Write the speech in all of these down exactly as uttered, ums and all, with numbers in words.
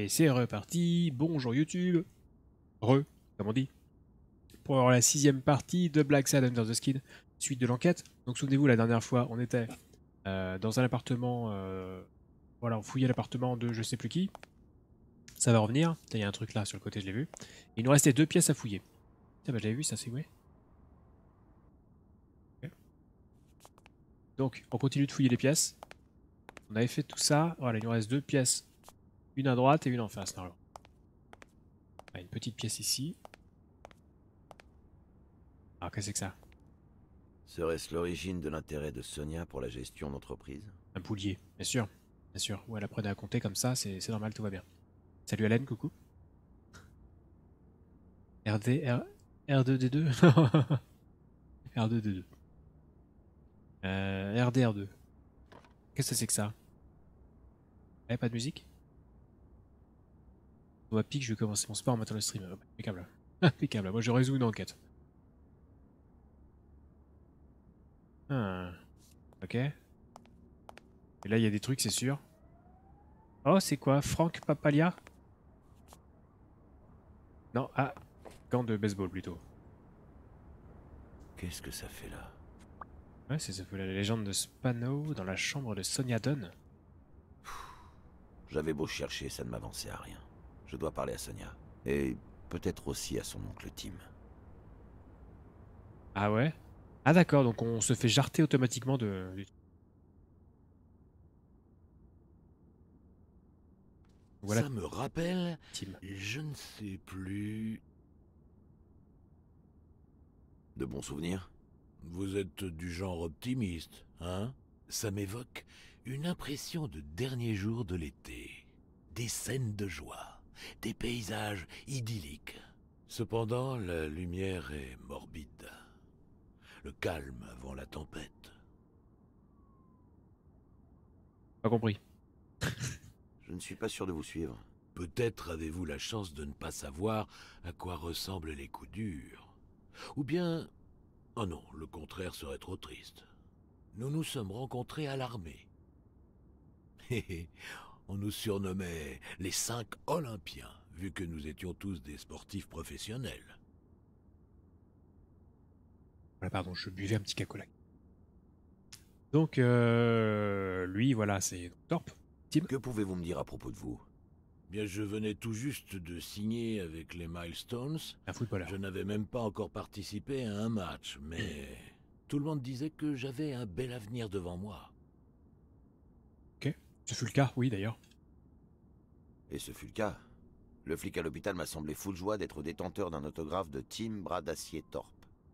c'est reparti. Bonjour YouTube. Re, comme on dit. Pour la sixième partie de Black Sad Under the Skin, suite de l'enquête. Donc souvenez-vous, la dernière fois, on était euh, dans un appartement. Euh, voilà, on fouillait l'appartement de je sais plus qui. Ça va revenir. Il y a un truc là sur le côté, je l'ai vu. Il nous restait deux pièces à fouiller. Tiens, bah, j'avais vu ça, c'est ouais. Okay. Donc, on continue de fouiller les pièces. On avait fait tout ça. Voilà, il nous reste deux pièces. Une à droite et une en face, normalement. Ah, une petite pièce ici. Ah, qu'est-ce que c'est que ça? Serait-ce l'origine de l'intérêt de Sonia pour la gestion d'entreprise? Un poulier, bien sûr. Bien sûr. Ouais, elle apprenait à compter comme ça, c'est normal, tout va bien. Salut Hélène, coucou. R D, R... R deux D deux R deux D deux. Euh, R D R deux. Qu'est-ce que c'est que ça? Eh, pas de musique? On va pique, je vais commencer mon sport en mettant le stream. Impeccable. Impeccable. Moi, je résous une enquête. Ah. Ok. Et là, il y a des trucs, c'est sûr. Oh, c'est quoi? Franck Papalia? Non, ah. Gant de baseball, plutôt. Qu'est-ce que ça fait là? Ouais, c'est ça, la légende de Spano dans la chambre de Sonia Dunn. J'avais beau chercher, ça ne m'avançait à rien. Je dois parler à Sonia. Et peut-être aussi à son oncle Tim. Ah ouais? Ah d'accord, donc on se fait jarter automatiquement de... Voilà. Ça me rappelle... Tim. Je ne sais plus... De bons souvenirs? Vous êtes du genre optimiste, hein? Ça m'évoque une impression de dernier jour de l'été. Des scènes de joie, des paysages idylliques. Cependant, la lumière est morbide. Le calme avant la tempête. Pas compris. Je ne suis pas sûr de vous suivre. Peut-être avez-vous la chance de ne pas savoir à quoi ressemblent les coups durs. Ou bien... Oh non, le contraire serait trop triste. Nous nous sommes rencontrés à l'armée. On nous surnommait les cinq Olympiens, vu que nous étions tous des sportifs professionnels. Voilà, pardon, je buvais un petit cacola. Donc, euh, lui, voilà, c'est Torp. Tim. Que pouvez-vous me dire à propos de vous? Bien, je venais tout juste de signer avec les Milestones. Un footballeur. Je n'avais même pas encore participé à un match, mais tout le monde disait que j'avais un bel avenir devant moi. Ok. Ce fut le cas, oui, d'ailleurs. Et ce fut le cas. Le flic à l'hôpital m'a semblé fou de joie d'être détenteur d'un autographe de Tim Bras d'Acier Torp.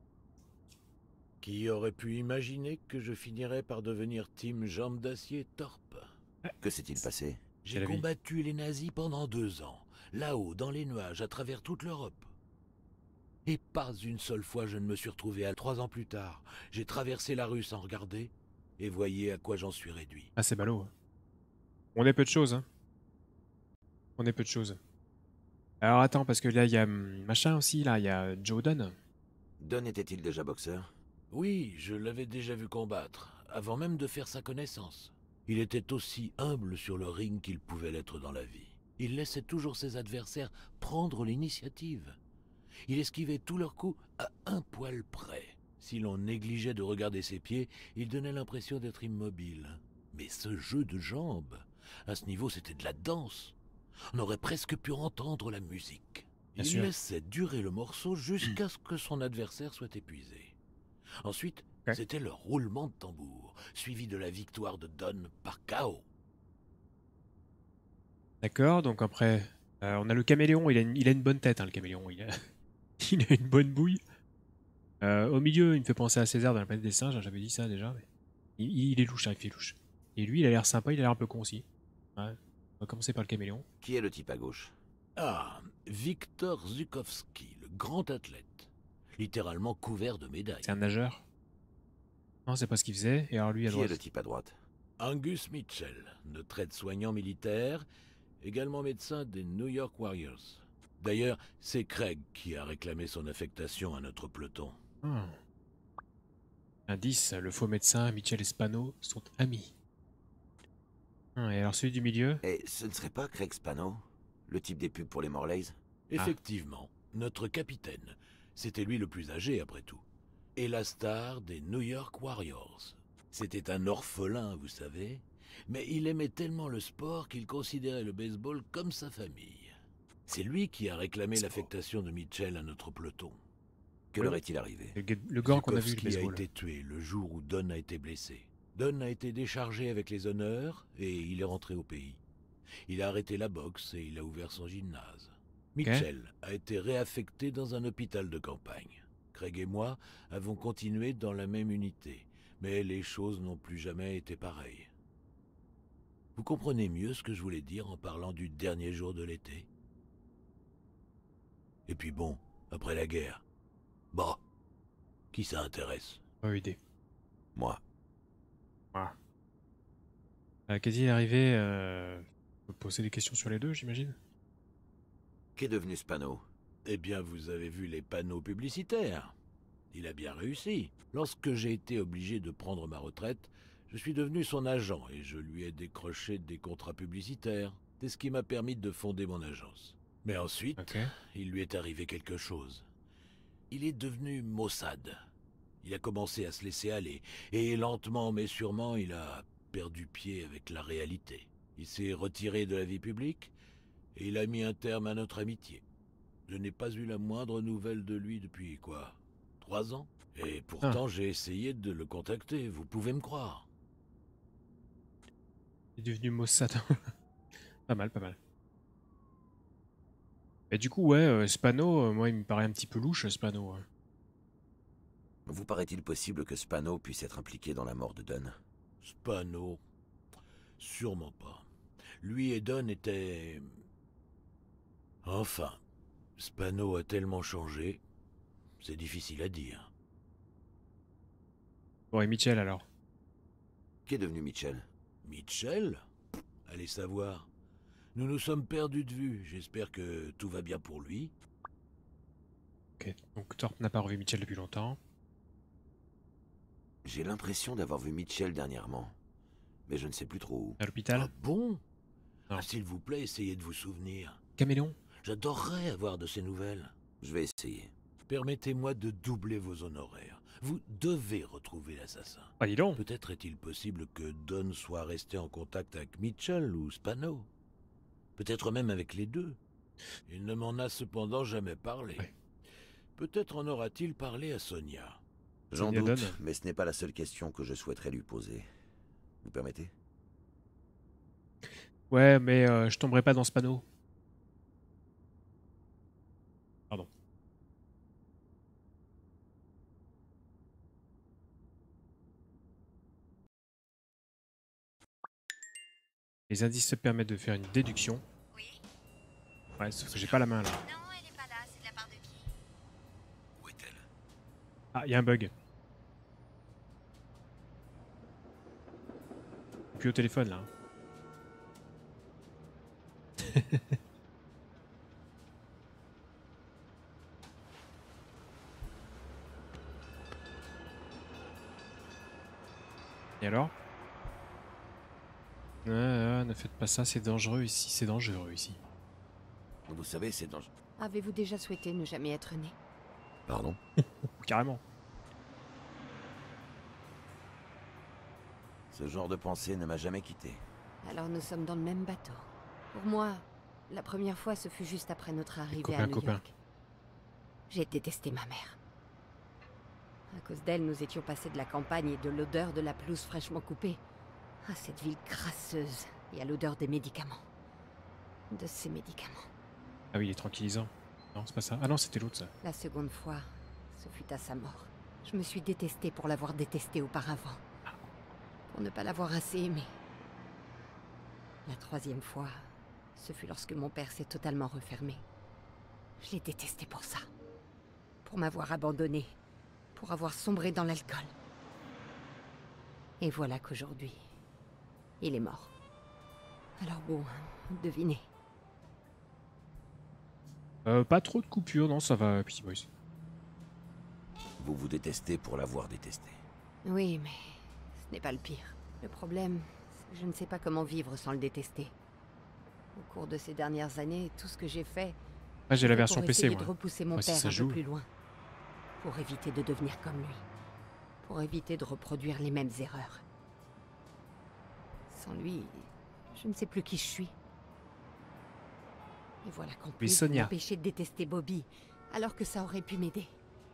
Qui aurait pu imaginer que je finirais par devenir Tim Jambes d'Acier Torp? Que s'est-il passé? J'ai combattu les nazis pendant deux ans, là-haut, dans les nuages, à travers toute l'Europe. Et pas une seule fois je ne me suis retrouvé à trois ans plus tard. J'ai traversé la rue sans regarder, et voyez à quoi j'en suis réduit. Ah, c'est ballot. Hein. On est peu de choses, hein. On est peu de choses. Alors attends, parce que là, il y a machin aussi, là, il y a Joe Dunn. Dunn était-il déjà boxeur? Oui, je l'avais déjà vu combattre, avant même de faire sa connaissance. Il était aussi humble sur le ring qu'il pouvait l'être dans la vie. Il laissait toujours ses adversaires prendre l'initiative. Il esquivait tous leurs coups à un poil près. Si l'on négligeait de regarder ses pieds, il donnait l'impression d'être immobile. Mais ce jeu de jambes, à ce niveau, c'était de la danse. On aurait presque pu entendre la musique. Bien Il sûr. laissait durer le morceau jusqu'à ce que son adversaire soit épuisé. Ensuite, okay. C'était le roulement de tambour, suivi de la victoire de Dunn par K O. D'accord, donc après, euh, on a le caméléon, il a une, il a une bonne tête, hein, le caméléon, il a, il a une bonne bouille. Euh, au milieu, il me fait penser à César dans la planète des singes, hein, j'avais dit ça déjà. Mais... Il, il est louche, hein, il fait louche. Et lui, il a l'air sympa, il a l'air un peu con aussi. Ouais. On va commencer par le caméléon. Qui est le type à gauche? Ah, Victor Zukovski, le grand athlète. Littéralement couvert de médailles. C'est un nageur? Non, c'est pas ce qu'il faisait. Et alors lui, à Qui droite. est le type à droite? Angus Mitchell, notre aide-soignant militaire, également médecin des New York Warriors. D'ailleurs, c'est Craig qui a réclamé son affectation à notre peloton. Hmm. Indice, le faux médecin, Michel et Spano sont amis. Hmm, et alors celui du milieu? Et ce ne serait pas Craig Spano? Le type des pubs pour les Morlays? Effectivement, notre capitaine. C'était lui le plus âgé après tout. Et la star des New York Warriors. C'était un orphelin, vous savez. Mais il aimait tellement le sport qu'il considérait le baseball comme sa famille. C'est lui qui a réclamé l'affectation de Mitchell à notre peloton. Que leur est-il arrivé? Le, gu- le gant qu'on a vu, le Zukovski a baseball. été tué le jour où Don a été blessé. Don a été déchargé avec les honneurs et il est rentré au pays. Il a arrêté la boxe et il a ouvert son gymnase. Mitchell a été réaffecté dans un hôpital de campagne. Craig et moi avons continué dans la même unité, mais les choses n'ont plus jamais été pareilles. Vous comprenez mieux ce que je voulais dire en parlant du dernier jour de l'été? Et puis bon, après la guerre, bah, qui ça intéresse? Pas eu idée. Moi. Euh, Qu'est-il est arrivé euh... faut poser des questions sur les deux, j'imagine. Qu'est devenu Spano? Eh bien, vous avez vu les panneaux publicitaires. Il a bien réussi. Lorsque j'ai été obligé de prendre ma retraite, je suis devenu son agent et je lui ai décroché des contrats publicitaires. C'est ce qui m'a permis de fonder mon agence. Mais ensuite, Ok. il lui est arrivé quelque chose. Il est devenu maussade. Il a commencé à se laisser aller, et lentement mais sûrement, il a perdu pied avec la réalité. Il s'est retiré de la vie publique, et il a mis un terme à notre amitié. Je n'ai pas eu la moindre nouvelle de lui depuis, quoi, trois ans? Et pourtant, j'ai essayé de le contacter, vous pouvez me croire. Il est devenu Mossad. Pas mal, pas mal. Et du coup, ouais, euh, Spano, euh, moi, il me paraît un petit peu louche, Spano. hein. Vous paraît-il possible que Spano puisse être impliqué dans la mort de Dunn? Spano, sûrement pas. Lui et Don étaient... Enfin, Spano a tellement changé, c'est difficile à dire. Bon, et Mitchell, alors? Qu'est devenu Mitchell? Mitchell? Allez savoir. Nous nous sommes perdus de vue, j'espère que tout va bien pour lui. Ok, donc Thorpe n'a pas revu Mitchell depuis longtemps. J'ai l'impression d'avoir vu Mitchell dernièrement, mais je ne sais plus trop où. À l'hôpital? Ah bon? Non. Ah, s'il vous plaît, essayez de vous souvenir. Caméléon? J'adorerais avoir de ces nouvelles. Je vais essayer. Permettez-moi de doubler vos honoraires. Vous devez retrouver l'assassin. Ah, dis donc! Peut-être est-il possible que Don soit resté en contact avec Mitchell ou Spano. Peut-être même avec les deux. Il ne m'en a cependant jamais parlé. Ouais. Peut-être en aura-t-il parlé à Sonia. J'en Sonia doute, Dunn. mais ce n'est pas la seule question que je souhaiterais lui poser. Vous permettez? Ouais, mais euh, je tomberai pas dans Spano. Pardon. Les indices se permettent de faire une déduction. Oui? Ouais, sauf que j'ai pas la main là. Non, elle est pas là, c'est de la part de qui? Où est-elle? Ah, il y a un bug. Puis au téléphone là. Et alors? Ouais, ouais, ne faites pas ça, c'est dangereux ici, c'est dangereux ici. Vous savez, c'est dangereux. Avez-vous déjà souhaité ne jamais être né? Pardon? Carrément. Ce genre de pensée ne m'a jamais quitté. Alors nous sommes dans le même bateau. Pour moi, la première fois, ce fut juste après notre arrivée copains, à New copains. York. J'ai détesté ma mère. À cause d'elle, nous étions passés de la campagne et de l'odeur de la pelouse fraîchement coupée à cette ville crasseuse et à l'odeur des médicaments. De ces médicaments. Ah oui, il est tranquillisant. Non, c'est pas ça. Ah non, c'était l'autre ça. La seconde fois, ce fut à sa mort. Je me suis détestée pour l'avoir détesté auparavant. Pour ne pas l'avoir assez aimé. La troisième fois, ce fut lorsque mon père s'est totalement refermé. Je l'ai détesté pour ça. Pour m'avoir abandonné. Pour avoir sombré dans l'alcool. Et voilà qu'aujourd'hui, il est mort. Alors bon, devinez. Euh, pas trop de coupures, non, ça va, Petit Boys. Vous vous détestez pour l'avoir détesté. Oui, mais ce n'est pas le pire. Le problème, c'est que je ne sais pas comment vivre sans le détester. Au cours de ces dernières années, tout ce que j'ai fait, Ah, j'ai la c'est version pour P C, essayer moi. de repousser mon Moi, si père ça un joue. peu plus loin. Pour éviter de devenir comme lui. Pour éviter de reproduire les mêmes erreurs. Sans lui, je ne sais plus qui je suis. Et voilà qu'en plus, vous Sonia. m'empêchez de détester Bobby, alors que ça aurait pu m'aider.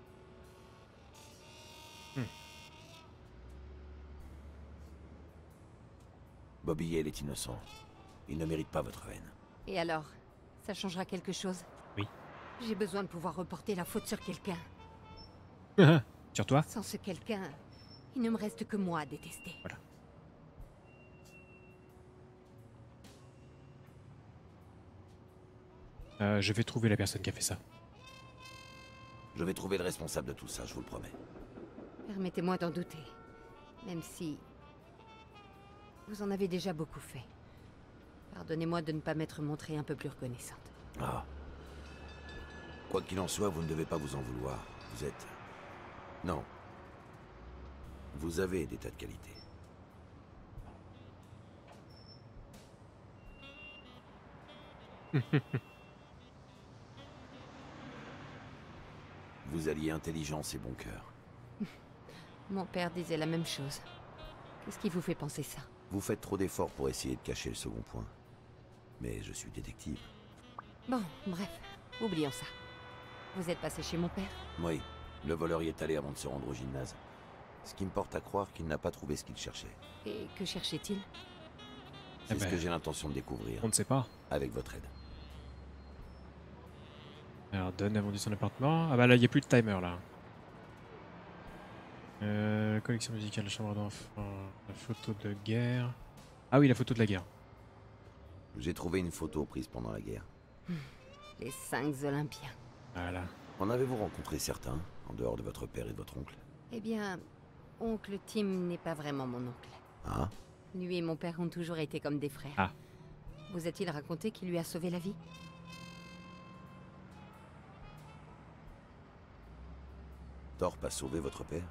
Bobby Yale est innocent. Il ne mérite pas votre haine. Et alors, ça changera quelque chose? Oui. J'ai besoin de pouvoir reporter la faute sur quelqu'un. Sur toi? Sans ce quelqu'un, il ne me reste que moi à détester. Voilà. Euh, je vais trouver la personne qui a fait ça. Je vais trouver le responsable de tout ça, je vous le promets. Permettez-moi d'en douter. Même si... vous en avez déjà beaucoup fait. Pardonnez-moi de ne pas m'être montrée un peu plus reconnaissante. Ah. Quoi qu'il en soit, vous ne devez pas vous en vouloir. Vous êtes... Non. Vous avez des tas de qualités. Vous alliez intelligence et bon cœur. Mon père disait la même chose. Qu'est-ce qui vous fait penser ça? Vous faites trop d'efforts pour essayer de cacher le second point. Mais je suis détective. Bon, bref, oublions ça. Vous êtes passé chez mon père? Oui, le voleur y est allé avant de se rendre au gymnase. Ce qui me porte à croire qu'il n'a pas trouvé ce qu'il cherchait. Et que cherchait-il? C'est Eh ce ben, que j'ai l'intention de découvrir, On ne sait pas. avec votre aide. Alors, Dunn a vendu son appartement. Ah bah là, il n'y a plus de timer là. Euh, collection musicale, chambre d'enfant, la photo de guerre. Ah oui, la photo de la guerre. J'ai trouvé une photo prise pendant la guerre. Les cinq Olympiens. Voilà. En avez-vous rencontré certains, en dehors de votre père et de votre oncle? Eh bien, oncle Tim n'est pas vraiment mon oncle. Ah? Lui et mon père ont toujours été comme des frères. Ah. Vous a-t-il raconté qu'il lui a sauvé la vie? Thorpe a sauvé votre père?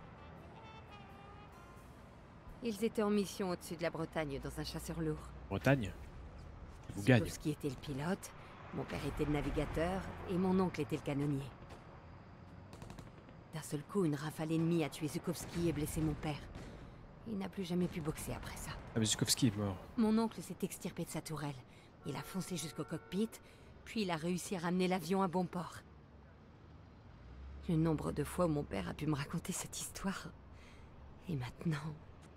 Ils étaient en mission au-dessus de la Bretagne dans un chasseur lourd. Bretagne. Vous gagne. Zukovski était le pilote, mon père était le navigateur et mon oncle était le canonnier. D'un seul coup, une rafale ennemie a tué Zukovski et blessé mon père. Il n'a plus jamais pu boxer après ça. Ah mais Zukovski est mort. Mon oncle s'est extirpé de sa tourelle. Il a foncé jusqu'au cockpit, puis il a réussi à ramener l'avion à bon port. Le nombre de fois où mon père a pu me raconter cette histoire. Et maintenant...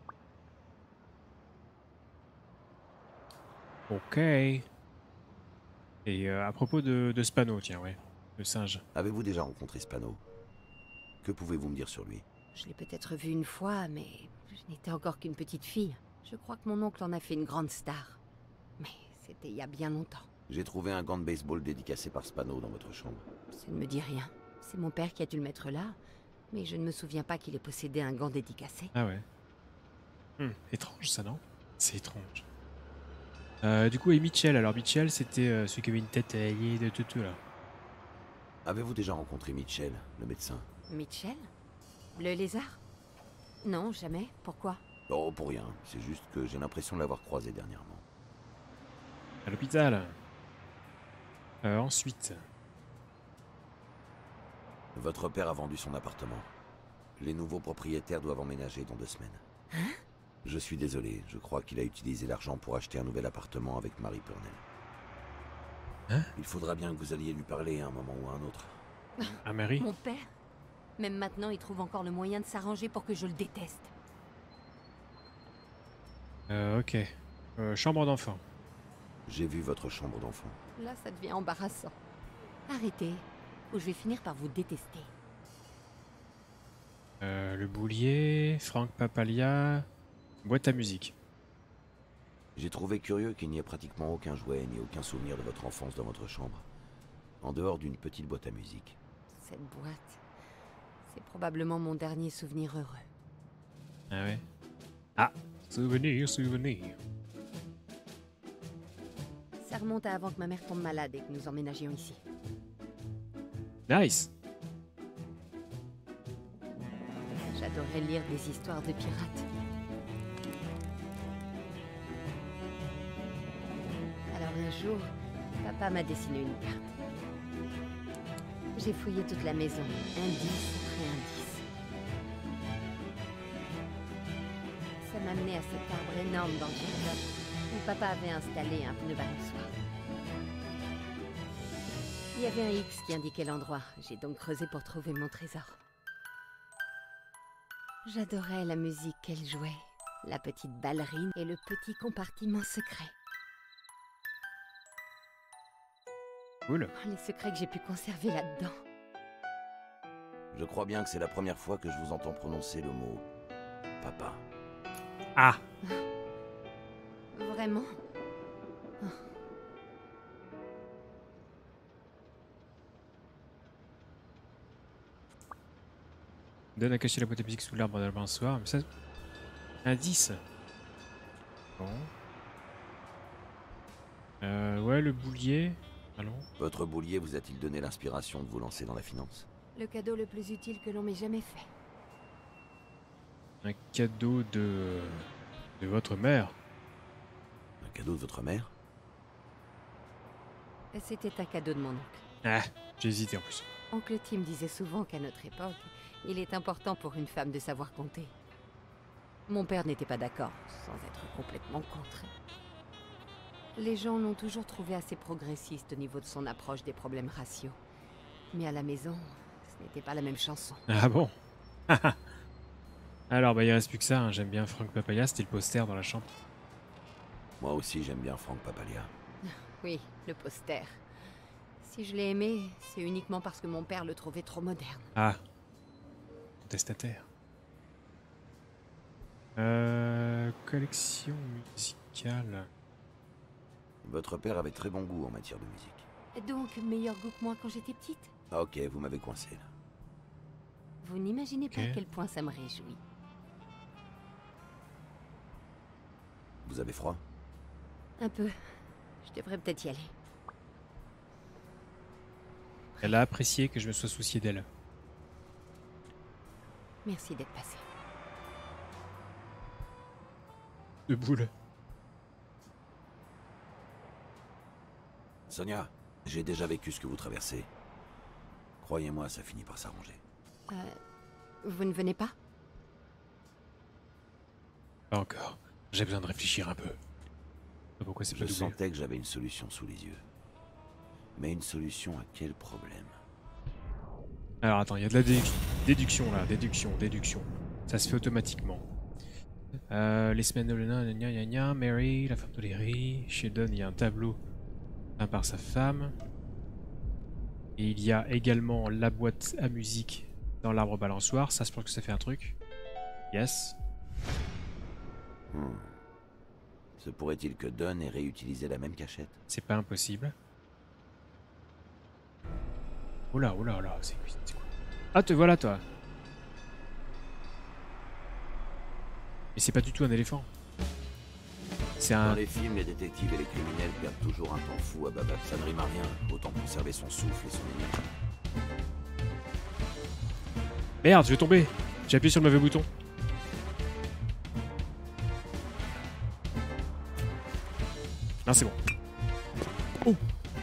Ok. Et euh, à propos de, de Spano, tiens, ouais. Le singe. Avez-vous déjà rencontré Spano? Que pouvez-vous me dire sur lui? Je l'ai peut-être vu une fois, mais je n'étais encore qu'une petite fille. Je crois que mon oncle en a fait une grande star. Mais c'était il y a bien longtemps. J'ai trouvé un gant de baseball dédicacé par Spano dans votre chambre. Ça ne me dit rien. C'est mon père qui a dû le mettre là, mais je ne me souviens pas qu'il ait possédé un gant dédicacé. Ah ouais. Hmm, étrange ça, non? C'est étrange. Euh, du coup, et Mitchell. Alors Mitchell, c'était euh, celui qui avait une tête taillée de tutu là. Avez-vous déjà rencontré Mitchell, le médecin? Mitchell? Le lézard? Non, jamais. Pourquoi? Oh, pour rien. C'est juste que j'ai l'impression de l'avoir croisé dernièrement. À l'hôpital. Euh, ensuite. Votre père a vendu son appartement. Les nouveaux propriétaires doivent emménager dans deux semaines. Hein? Je suis désolé, je crois qu'il a utilisé l'argent pour acheter un nouvel appartement avec Marie Purnell. Hein? Il faudra bien que vous alliez lui parler à un moment ou à un autre. Ah Mary. Mon père? Même maintenant, il trouve encore le moyen de s'arranger pour que je le déteste. Euh, ok. Euh, chambre d'enfant. J'ai vu votre chambre d'enfant. Là, ça devient embarrassant. Arrêtez, ou je vais finir par vous détester. Euh, le boulier. Frank Papalia. Boîte à musique. J'ai trouvé curieux qu'il n'y ait pratiquement aucun jouet ni aucun souvenir de votre enfance dans votre chambre. En dehors d'une petite boîte à musique. Cette boîte, c'est probablement mon dernier souvenir heureux. Ah ouais. Ah, souvenir, souvenir. Ça remonte à avant que ma mère tombe malade et que nous emménagions ici. Nice. J'adorais lire des histoires de pirates. Alors un jour, papa m'a dessiné une carte. J'ai fouillé toute la maison, indice après indice. Ça m'a amené à cet arbre énorme dans le jardin où papa avait installé un pneu balançoire. Il y avait un X qui indiquait l'endroit. J'ai donc creusé pour trouver mon trésor. J'adorais la musique qu'elle jouait, la petite ballerine et le petit compartiment secret. Cool. Oh, les secrets que j'ai pu conserver là-dedans. Je crois bien que c'est la première fois que je vous entends prononcer le mot papa. Ah. Vraiment? Oh. Donne à cacher la boîte à musique sous l'arbre d'un balançoire. Mais ça... Indice. Bon. Euh, ouais, le boulier. Allons. Votre boulier vous a-t-il donné l'inspiration de vous lancer dans la finance? Le cadeau le plus utile que l'on m'ait jamais fait. Un cadeau de... de votre mère. Un cadeau de votre mère? C'était un cadeau de mon oncle. Ah, j'ai hésité en plus. Oncle Tim disait souvent qu'à notre époque, il est important pour une femme de savoir compter. Mon père n'était pas d'accord, sans être complètement contre. Les gens l'ont toujours trouvé assez progressiste au niveau de son approche des problèmes raciaux. Mais à la maison, ce n'était pas la même chanson. Ah bon? Alors, bah il reste plus que ça, hein. J'aime bien Frank Papaya, c'était le poster dans la chambre. Moi aussi j'aime bien Frank Papalia. Oui, le poster. Si je l'ai aimé, c'est uniquement parce que mon père le trouvait trop moderne. Ah. Contestataire. Euh... Collection musicale. Votre père avait très bon goût en matière de musique. Donc, meilleur goût que moi quand j'étais petite? Ah ok, vous m'avez coincé là. Vous n'imaginez pas Ok. à quel point ça me réjouit. Vous avez froid? Un peu. Je devrais peut-être y aller. Elle a apprécié que je me sois soucié d'elle. Merci d'être passé. De boule. Sonia, j'ai déjà vécu ce que vous traversez. Croyez-moi, ça finit par s'arranger. Euh, vous ne venez pas? Pas encore. J'ai besoin de réfléchir un peu. Pourquoi c'est Je pas doublé? sentais que j'avais une solution sous les yeux. Mais une solution à quel problème? Alors attends, il y a de la déduction, déduction là, déduction, déduction. Ça se fait automatiquement. Euh, les semaines de l'Elena, gna gna gna, Mary, la femme de Léry. Chez Don, il y a un tableau peint par sa femme. Et il y a également la boîte à musique dans l'arbre balançoire. Ça, je pense que ça fait un truc. Yes. Hmm. Se pourrait-il que Don ait réutilisé la même cachette? C'est pas impossible. Oh là, oh là, oh là, c'est quoi? Ah, te voilà, toi. Mais c'est pas du tout un éléphant. C'est Dans un... les films, les détectives et les criminels perdent toujours un temps fou à Baba. Ça ne rime à rien. Autant conserver son souffle et son énergie. Merde, je vais tomber. J'ai appuyé sur le mauvais bouton. Non, c'est bon. Oh.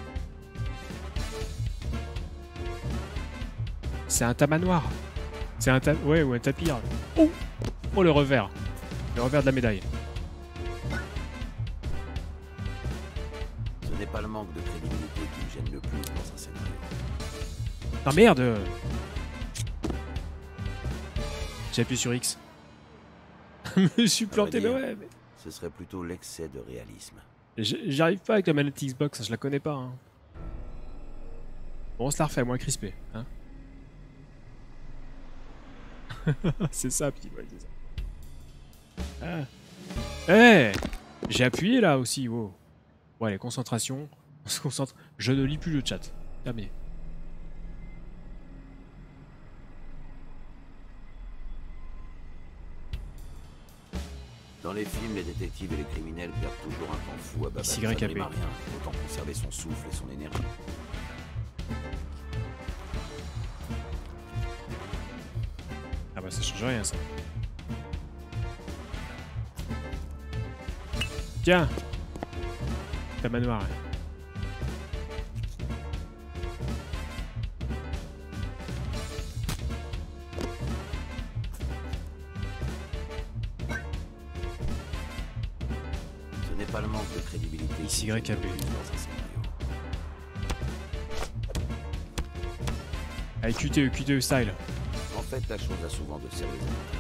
C'est un tamanoir. C'est un ta... Ouais, ou un tapir. Oh. Oh, le revers. Le revers de la médaille. Ce n'est pas le manque de crédibilité qui me gêne le plus dans un scénario. Ah merde. J'ai appuyé sur X. Je me suis planté, mais ouais. Mais... Ce serait plutôt l'excès de réalisme. J'y arrive pas avec la manette Xbox, je la connais pas. Hein. Bon, on se la refait, moins crispé. Hein. C'est ça, petit ouais, c'est ça. Ah. Eh hey, j'ai appuyé là aussi, wow. Bon, allez, concentration. On se concentre. Je ne lis plus le chat. Terminé. Dans les films, les détectives et les criminels perdent toujours un temps fou à Baba. Ici, Ça ne Y A P. rime à rien. Autant conserver son souffle et son énergie. Ah bah ça change rien ça. Tiens. Ta manoir. pas le manque de crédibilité. X Y A B. Dans un scénario. Allez, Q T E, Q T E style. En fait, la chose a souvent de sérieux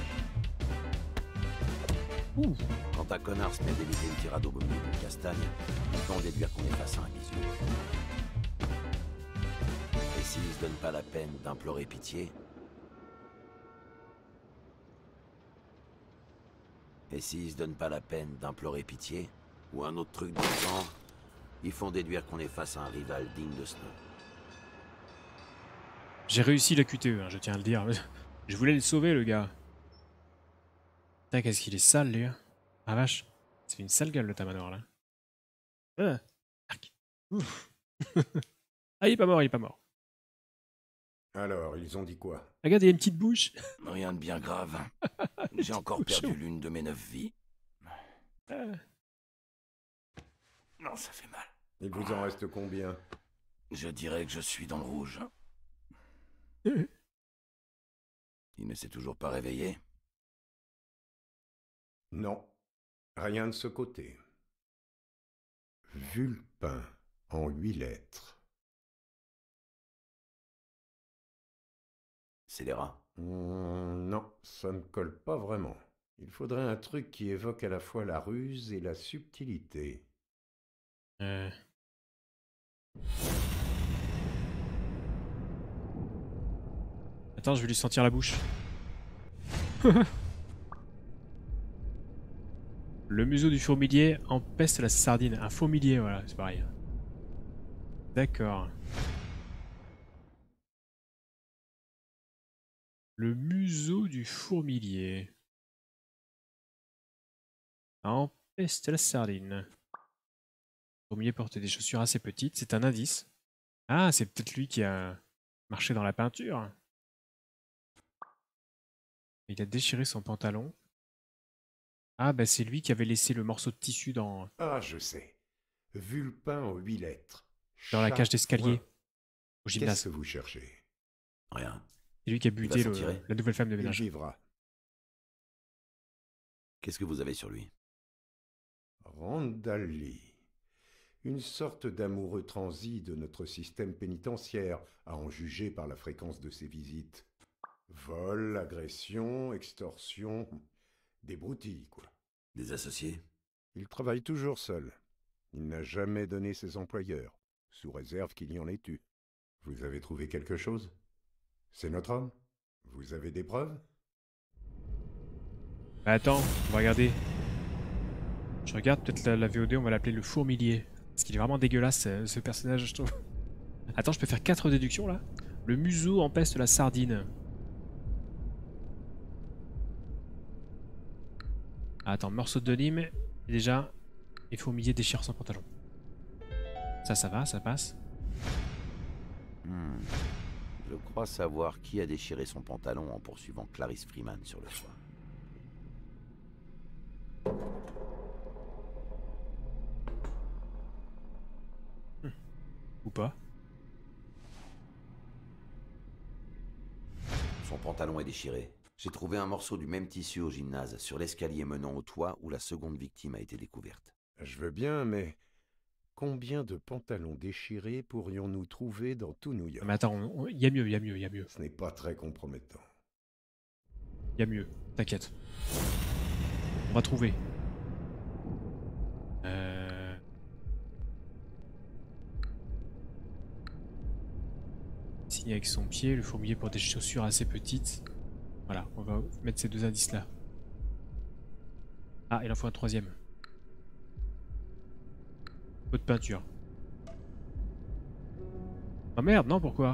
avantages. Ouh. Quand un connard se met d'éviter une tirade au baumier d'une castagne, on peut en déduire qu'on est face à un bisu. Et s'il se donne pas la peine d'implorer pitié? Et s'ils se donnent pas la peine d'implorer pitié, ou un autre truc dans le genre, ils font déduire qu'on est face à un rival digne de ce nom. J'ai réussi la Q T E, hein, je tiens à le dire. Je voulais le sauver, le gars. Putain, qu'est-ce qu'il est sale, lui. Ah vache. Ça fait une sale gueule, le tamanoir, là. Ah. Arc. Ouf. Ah, il est pas mort, il est pas mort. Alors, ils ont dit quoi? Regarde, il y a une petite bouche. Rien de bien grave. J'ai encore perdu l'une de mes neuf vies. Ah. Non, ça fait mal. Il vous en reste combien? Je dirais que je suis dans le rouge. Il ne s'est toujours pas réveillé? Non, rien de ce côté. Vulpin, en huit lettres. Scélérat? Hum, non, ça ne colle pas vraiment. Il faudrait un truc qui évoque à la fois la ruse et la subtilité. Euh... Attends, je vais lui sentir la bouche. Le museau du fourmilier empeste la sardine. Un fourmilier, voilà, c'est pareil. D'accord. Le museau du fourmilier empeste la sardine. Le fourmilier porte des chaussures assez petites, c'est un indice. Ah, c'est peut-être lui qui a marché dans la peinture. Il a déchiré son pantalon. Ah, bah c'est lui qui avait laissé le morceau de tissu dans, Ah, je sais. Vulpin en huit lettres. dans la cage d'escalier Point. au gymnase. Qu'est-ce que vous cherchez? Rien. C'est lui qui a Il va buté s'en le- tirer. la nouvelle femme de Il ménage. vivra. Qu'est-ce que vous avez sur lui? Randall Lee. Une sorte d'amoureux transi de notre système pénitentiaire, à en juger par la fréquence de ses visites. Vol, agression, extorsion, des broutilles, quoi. Des associés? Il travaille toujours seul. Il n'a jamais donné ses employeurs, sous réserve qu'il y en ait eu. Vous avez trouvé quelque chose? C'est notre homme? Vous avez des preuves? Bah attends, on va regarder. Je regarde peut-être la, la V O D, on va l'appeler le fourmilier. Parce qu'il est vraiment dégueulasse ce, ce personnage, je trouve. Attends, je peux faire quatre déductions là? Le museau empeste la sardine. Ah, attends, morceau de Denim. Et déjà, il fourmilier déchire son pantalon. Ça, ça va, ça passe. Hmm. Je crois savoir qui a déchiré son pantalon en poursuivant Clarice Freeman sur le toit. Ou pas. Son pantalon est déchiré. J'ai trouvé un morceau du même tissu au gymnase, sur l'escalier menant au toit où la seconde victime a été découverte. Je veux bien, mais combien de pantalons déchirés pourrions-nous trouver dans tout New York? Mais attends, il y a mieux, il y a mieux, il y a mieux. Ce n'est pas très compromettant. Il y a mieux, t'inquiète. On va trouver. Euh... Signé avec son pied, le fourmilier pour des chaussures assez petites. Voilà, on va mettre ces deux indices là. Ah, il en faut un troisième. Pot de peinture. Ah merde, non, pourquoi?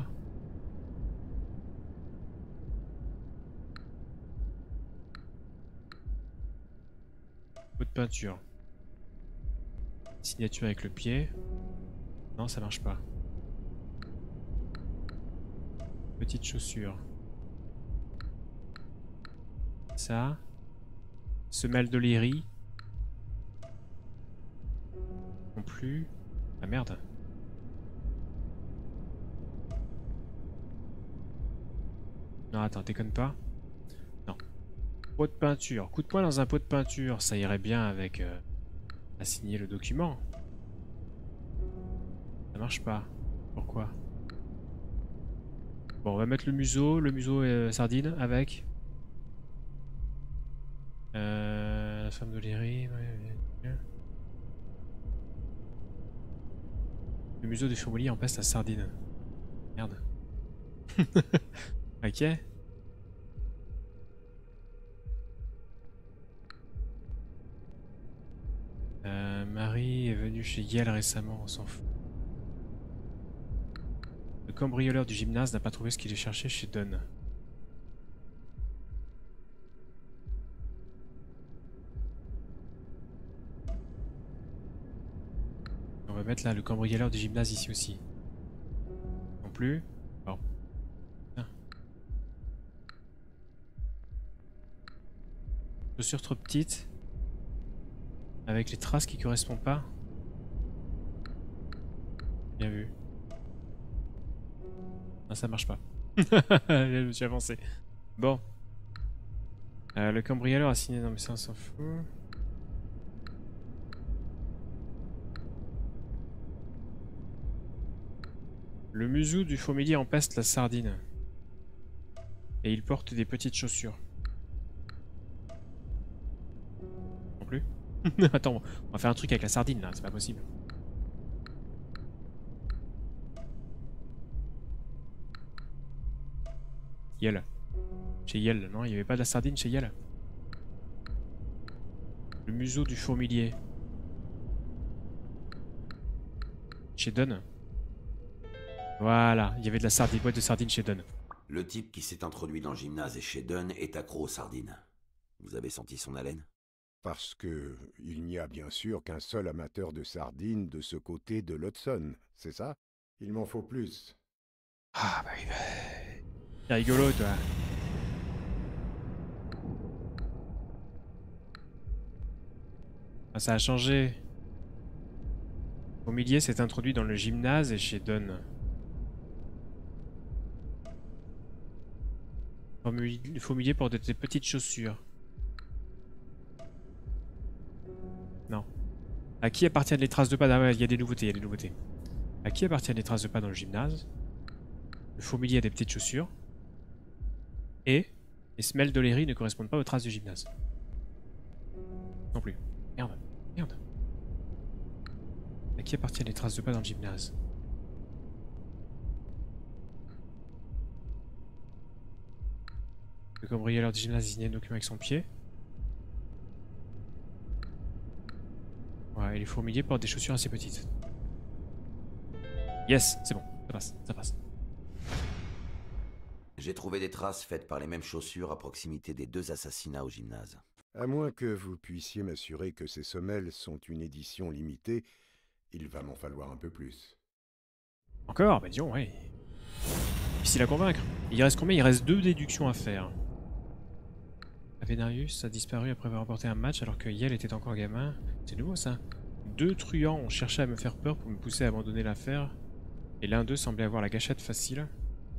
Pot de peinture. Signature avec le pied. Non, ça marche pas. Petite chaussure. Ça. Semelle de Léry. Non plus. Ah merde. Non, attends, déconne pas. Non. Pot de peinture. Coup de poing dans un pot de peinture, ça irait bien avec... Euh... à signer le document. Ça marche pas. Pourquoi? Bon, on va mettre le museau, le museau et euh, sardine avec. Euh, la femme de Léry. Le museau de Fourmilier empeste la sardine. Merde. Ok. Euh, Marie est venue chez Yale récemment, on s'en fout. Le cambrioleur du gymnase n'a pas trouvé ce qu'il cherchait chez Dunn. On va mettre là le cambrioleur du gymnase ici aussi. Non plus. Bon. Tiens. Chaussures trop petites. Avec les traces qui correspondent pas. Bien vu. Non, ça marche pas. Je me suis avancé. Bon. Euh, le cambrioleur a signé... Non mais ça on s'en fout. Le museau du fourmilier empeste la sardine. Et il porte des petites chaussures. Non plus. Attends, on va faire un truc avec la sardine là, c'est pas possible. Yel. Chez Yel, non, il n'y avait pas de la sardine chez Yel. Le museau du fourmilier. Chez Dunn. Voilà, il y avait de la sardine, boîte de sardines chez Dunn. Le type qui s'est introduit dans le gymnase et chez Dunn est accro aux sardines. Vous avez senti son haleine? Parce que il n'y a bien sûr qu'un seul amateur de sardines de ce côté de l'Hudson, c'est ça? Il m'en faut plus. Ah bah il va... C'est rigolo toi. Ah, ça a changé. Fourmilier s'est introduit dans le gymnase et chez Dunn. Le fourmilier porte des petites chaussures. Non. À qui appartiennent les traces de pas? Ah ouais, il y a des nouveautés, il y a des nouveautés. À qui appartiennent les traces de pas dans le gymnase? Le fourmilier a des petites chaussures. Et les semelles d'Oléry ne correspondent pas aux traces du gymnase. Non plus. Merde. Merde. À qui appartiennent les traces de pas dans le gymnase? Le cambrioleur du gymnase a signé un document avec son pied. Ouais, et les fourmiliers portent des chaussures assez petites. Yes, c'est bon, ça passe, ça passe. J'ai trouvé des traces faites par les mêmes chaussures à proximité des deux assassinats au gymnase. À moins que vous puissiez m'assurer que ces semelles sont une édition limitée, il va m'en falloir un peu plus. Encore? Bah disons, ouais. Difficile à convaincre. Il reste combien? Il reste deux déductions à faire. Avenarius a disparu après avoir remporté un match alors que Yale était encore gamin. C'est nouveau ça. Deux truands ont cherché à me faire peur pour me pousser à abandonner l'affaire. Et l'un d'eux semblait avoir la gâchette facile.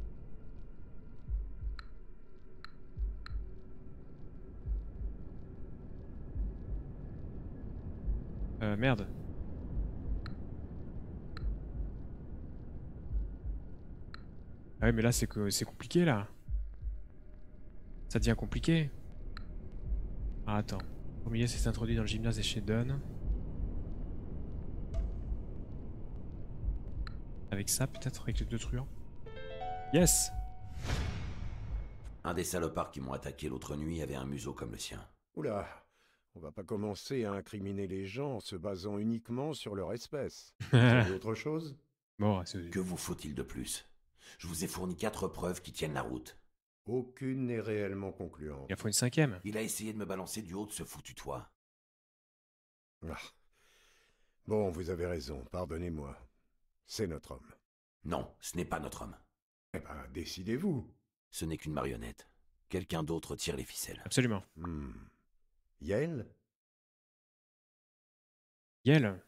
Euh, merde. Ah ouais, mais là, c'est que c'est compliqué, là. Ça devient compliqué. Ah, attends. Fourmilier s'est introduit dans le gymnase et chez Dunn. Avec ça, peut-être, avec les deux truands. Yes! Un des salopards qui m'ont attaqué l'autre nuit avait un museau comme le sien. Oula, on va pas commencer à incriminer les gens en se basant uniquement sur leur espèce. Vous avez autre chose? Bon, c'est... Que vous faut-il de plus? Je vous ai fourni quatre preuves qui tiennent la route. Aucune n'est réellement concluante. Il en faut une cinquième. Il a essayé de me balancer du haut de ce foutu toit. Ah. Bon, vous avez raison, pardonnez-moi. C'est notre homme. Non, ce n'est pas notre homme. Eh ben, décidez-vous. Ce n'est qu'une marionnette. Quelqu'un d'autre tire les ficelles. Absolument. Hmm. Yale? Yale.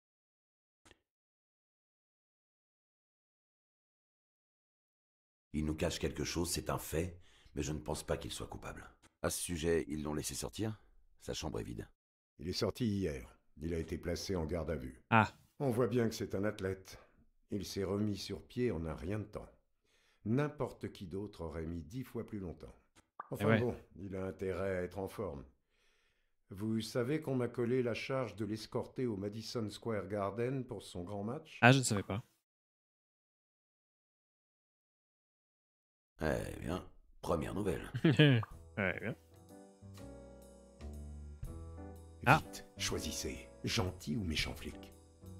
Il nous cache quelque chose, c'est un fait, mais je ne pense pas qu'il soit coupable. À ce sujet, ils l'ont laissé sortir? Sa chambre est vide. Il est sorti hier. Il a été placé en garde à vue. Ah. On voit bien que c'est un athlète. Il s'est remis sur pied en un rien de temps. N'importe qui d'autre aurait mis dix fois plus longtemps. Enfin ouais. bon, il a intérêt à être en forme. Vous savez qu'on m'a collé la charge de l'escorter au Madison Square Garden pour son grand match? Ah, je ne savais pas. Eh bien, première nouvelle. Ouais, bien. Ah. Vite, choisissez, gentil ou méchant flic.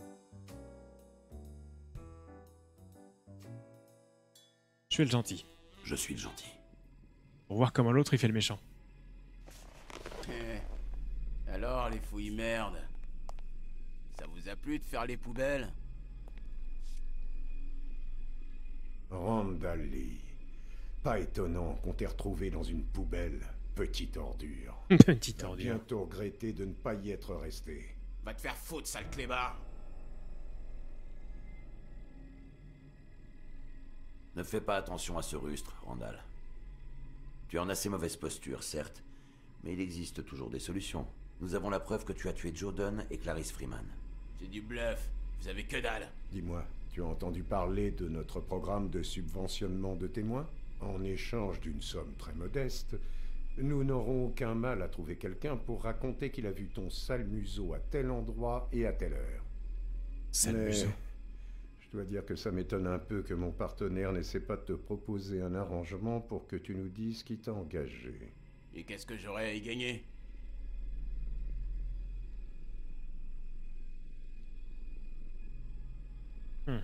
Je suis le gentil. Je suis le gentil. Pour voir comment l'autre il fait le méchant. Eh, alors, les fouilles merde. Ça vous a plu de faire les poubelles? Randall Lee. Pas étonnant qu'on t'ait retrouvé dans une poubelle, petite ordure. Petite T'as ordure. bientôt regretté de ne pas y être resté. Va te faire foutre, sale clébard. Ne fais pas attention à ce rustre, Randall. Tu es en assez mauvaise posture, certes, mais il existe toujours des solutions. Nous avons la preuve que tu as tué Joe Dunn et Clarice Freeman. C'est du bluff. Vous avez que dalle. Dis-moi, tu as entendu parler de notre programme de subventionnement de témoins? En échange d'une somme très modeste, nous n'aurons aucun mal à trouver quelqu'un pour raconter qu'il a vu ton sale museau à tel endroit et à telle heure. Sale Mais museau. je dois dire que ça m'étonne un peu que mon partenaire n'essaie pas de te proposer un arrangement pour que tu nous dises qui t'a engagé. Et qu'est-ce que j'aurais à y gagner? Hmm.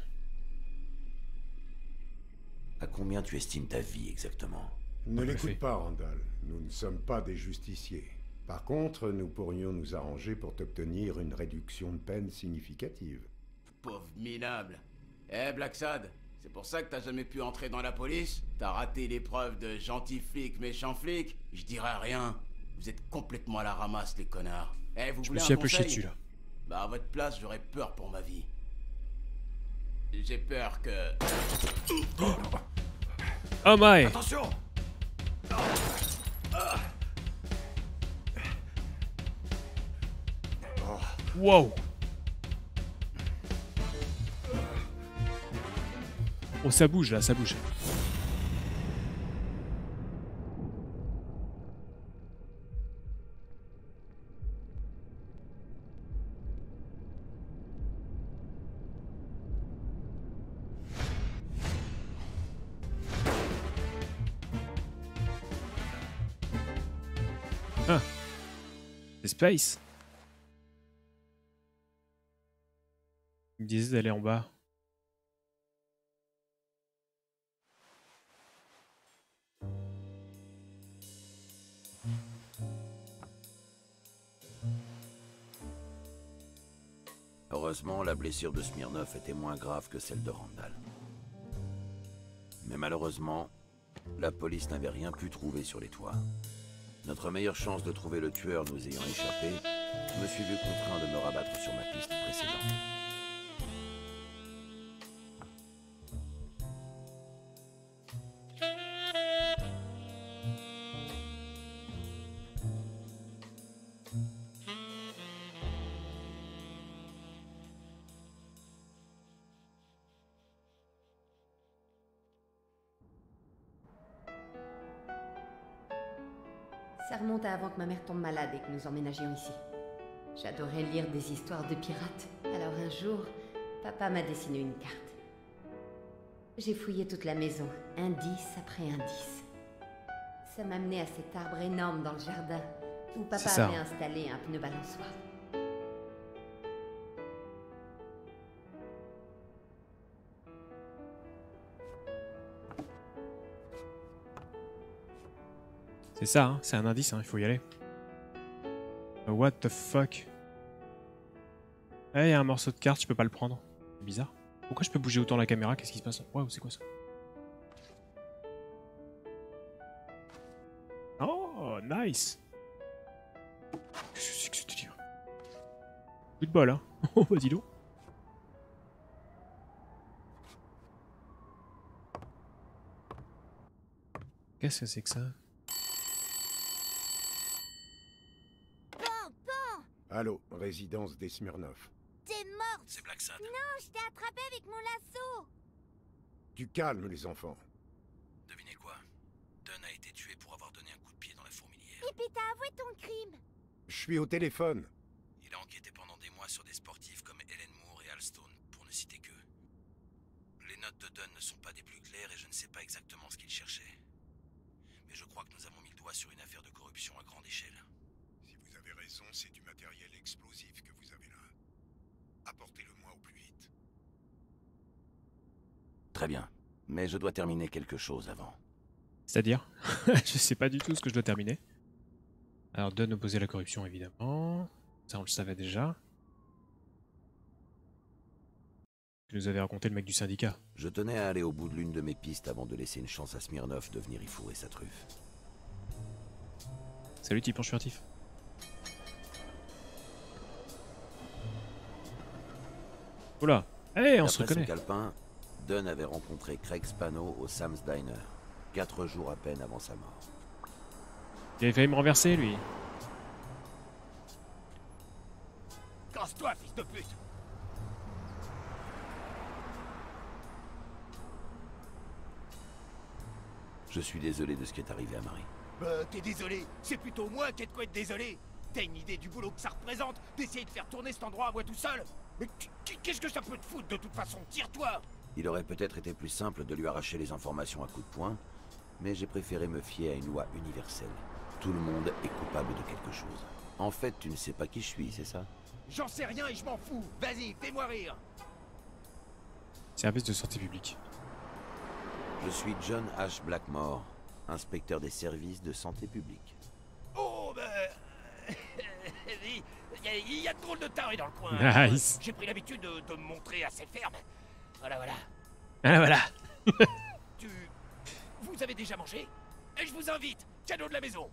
À combien tu estimes ta vie exactement? Ne Je le l'écoute fais. pas, Randall. Nous ne sommes pas des justiciers. Par contre, nous pourrions nous arranger pour t'obtenir une réduction de peine significative. Pauvre minable. Eh, Blacksad, c'est pour ça que t'as jamais pu entrer dans la police? T'as raté l'épreuve de gentil flic, méchant flic? Je dirais rien. Vous êtes complètement à la ramasse, les connards. Eh, vous Je me voulez suis un un peu chié conseil? dessus là. Bah, à votre place, j'aurais peur pour ma vie. J'ai peur que... Oh my! Attention! Wow! Oh, ça bouge là, ça bouge. Ah! C'est Space! Il me disait d'aller en bas. Heureusement, la blessure de Smirnov était moins grave que celle de Randall. Mais malheureusement, la police n'avait rien pu trouver sur les toits. Notre meilleure chance de trouver le tueur nous ayant échappé, je me suis vu contraint de me rabattre sur ma piste précédente. Ça remonte à avant que ma mère tombe malade et que nous emménagions ici. J'adorais lire des histoires de pirates. Alors un jour, papa m'a dessiné une carte. J'ai fouillé toute la maison, indice après indice. Ça m'a amené à cet arbre énorme dans le jardin, où papa C'est ça. avait installé un pneu balançoire. C'est ça, hein, c'est un indice, hein, il faut y aller. Uh, What the fuck? Eh, il y a un morceau de carte, je peux pas le prendre. C'est bizarre. Pourquoi je peux bouger autant la caméra? Qu'est-ce qui se passe? Waouh, c'est quoi ça? Oh, nice! Qu'est-ce que c'est que ce délire? Coup de bol, hein? Oh, bah dis donc. Qu'est-ce que c'est que ça? Allô, résidence des Smirnov. T'es morte. C'est Blacksad. Non, je t'ai attrapé avec mon lasso. Du calme, les enfants. Devinez quoi? Dunn a été tué pour avoir donné un coup de pied dans la fourmilière. Et puis t'as avoué ton crime. Je suis au téléphone. Il a enquêté pendant des mois sur des sportifs comme Helen Moore et Al Stone, pour ne citer qu'eux. Les notes de Dunn ne sont pas des plus claires et je ne sais pas exactement ce qu'il cherchait. Mais je crois que nous avons mis le doigt sur une affaire de corruption à grande échelle. Si vous avez raison, c'est du matériel explosif que vous avez là. Apportez-le-moi au plus vite. Très bien, mais je dois terminer quelque chose avant. C'est-à-dire je sais pas du tout ce que je dois terminer. Alors, Dunn opposé à la corruption, évidemment. Ça, on le savait déjà. Tu nous avais raconté le mec du syndicat. Je tenais à aller au bout de l'une de mes pistes avant de laisser une chance à Smirnov de venir y fourrer sa truffe. Salut, type, je suis furtif. Oula. Eh, on se D'après son reconnaît. calepin, Dunn avait rencontré Craig Spano au Sam's Diner, quatre jours à peine avant sa mort. Il avait failli me renverser, lui. Casse-toi, fils de pute! Je suis désolé de ce qui est arrivé à Marie. Bah, t'es désolé. C'est plutôt moi qui ai de quoi être désolé. T'as une idée du boulot que ça représente d'essayer de faire tourner cet endroit à moi tout seul? Mais qu'est-ce que ça peut te foutre de toute façon? Tire-toi! Il aurait peut-être été plus simple de lui arracher les informations à coups de poing, mais j'ai préféré me fier à une loi universelle. Tout le monde est coupable de quelque chose. En fait, tu ne sais pas qui je suis, c'est ça? J'en sais rien et je m'en fous. Vas-y, fais-moi rire. Service de santé publique. Je suis John H. Blackmore, inspecteur des services de santé publique. Oh, bah... Il y, a, il y a de drôles de tarés dans le coin. Nice. J'ai pris l'habitude de, de me montrer assez ferme. Voilà, voilà. Ah, voilà. Tu... Vous avez déjà mangé? Et je vous invite. Cadeau de la maison.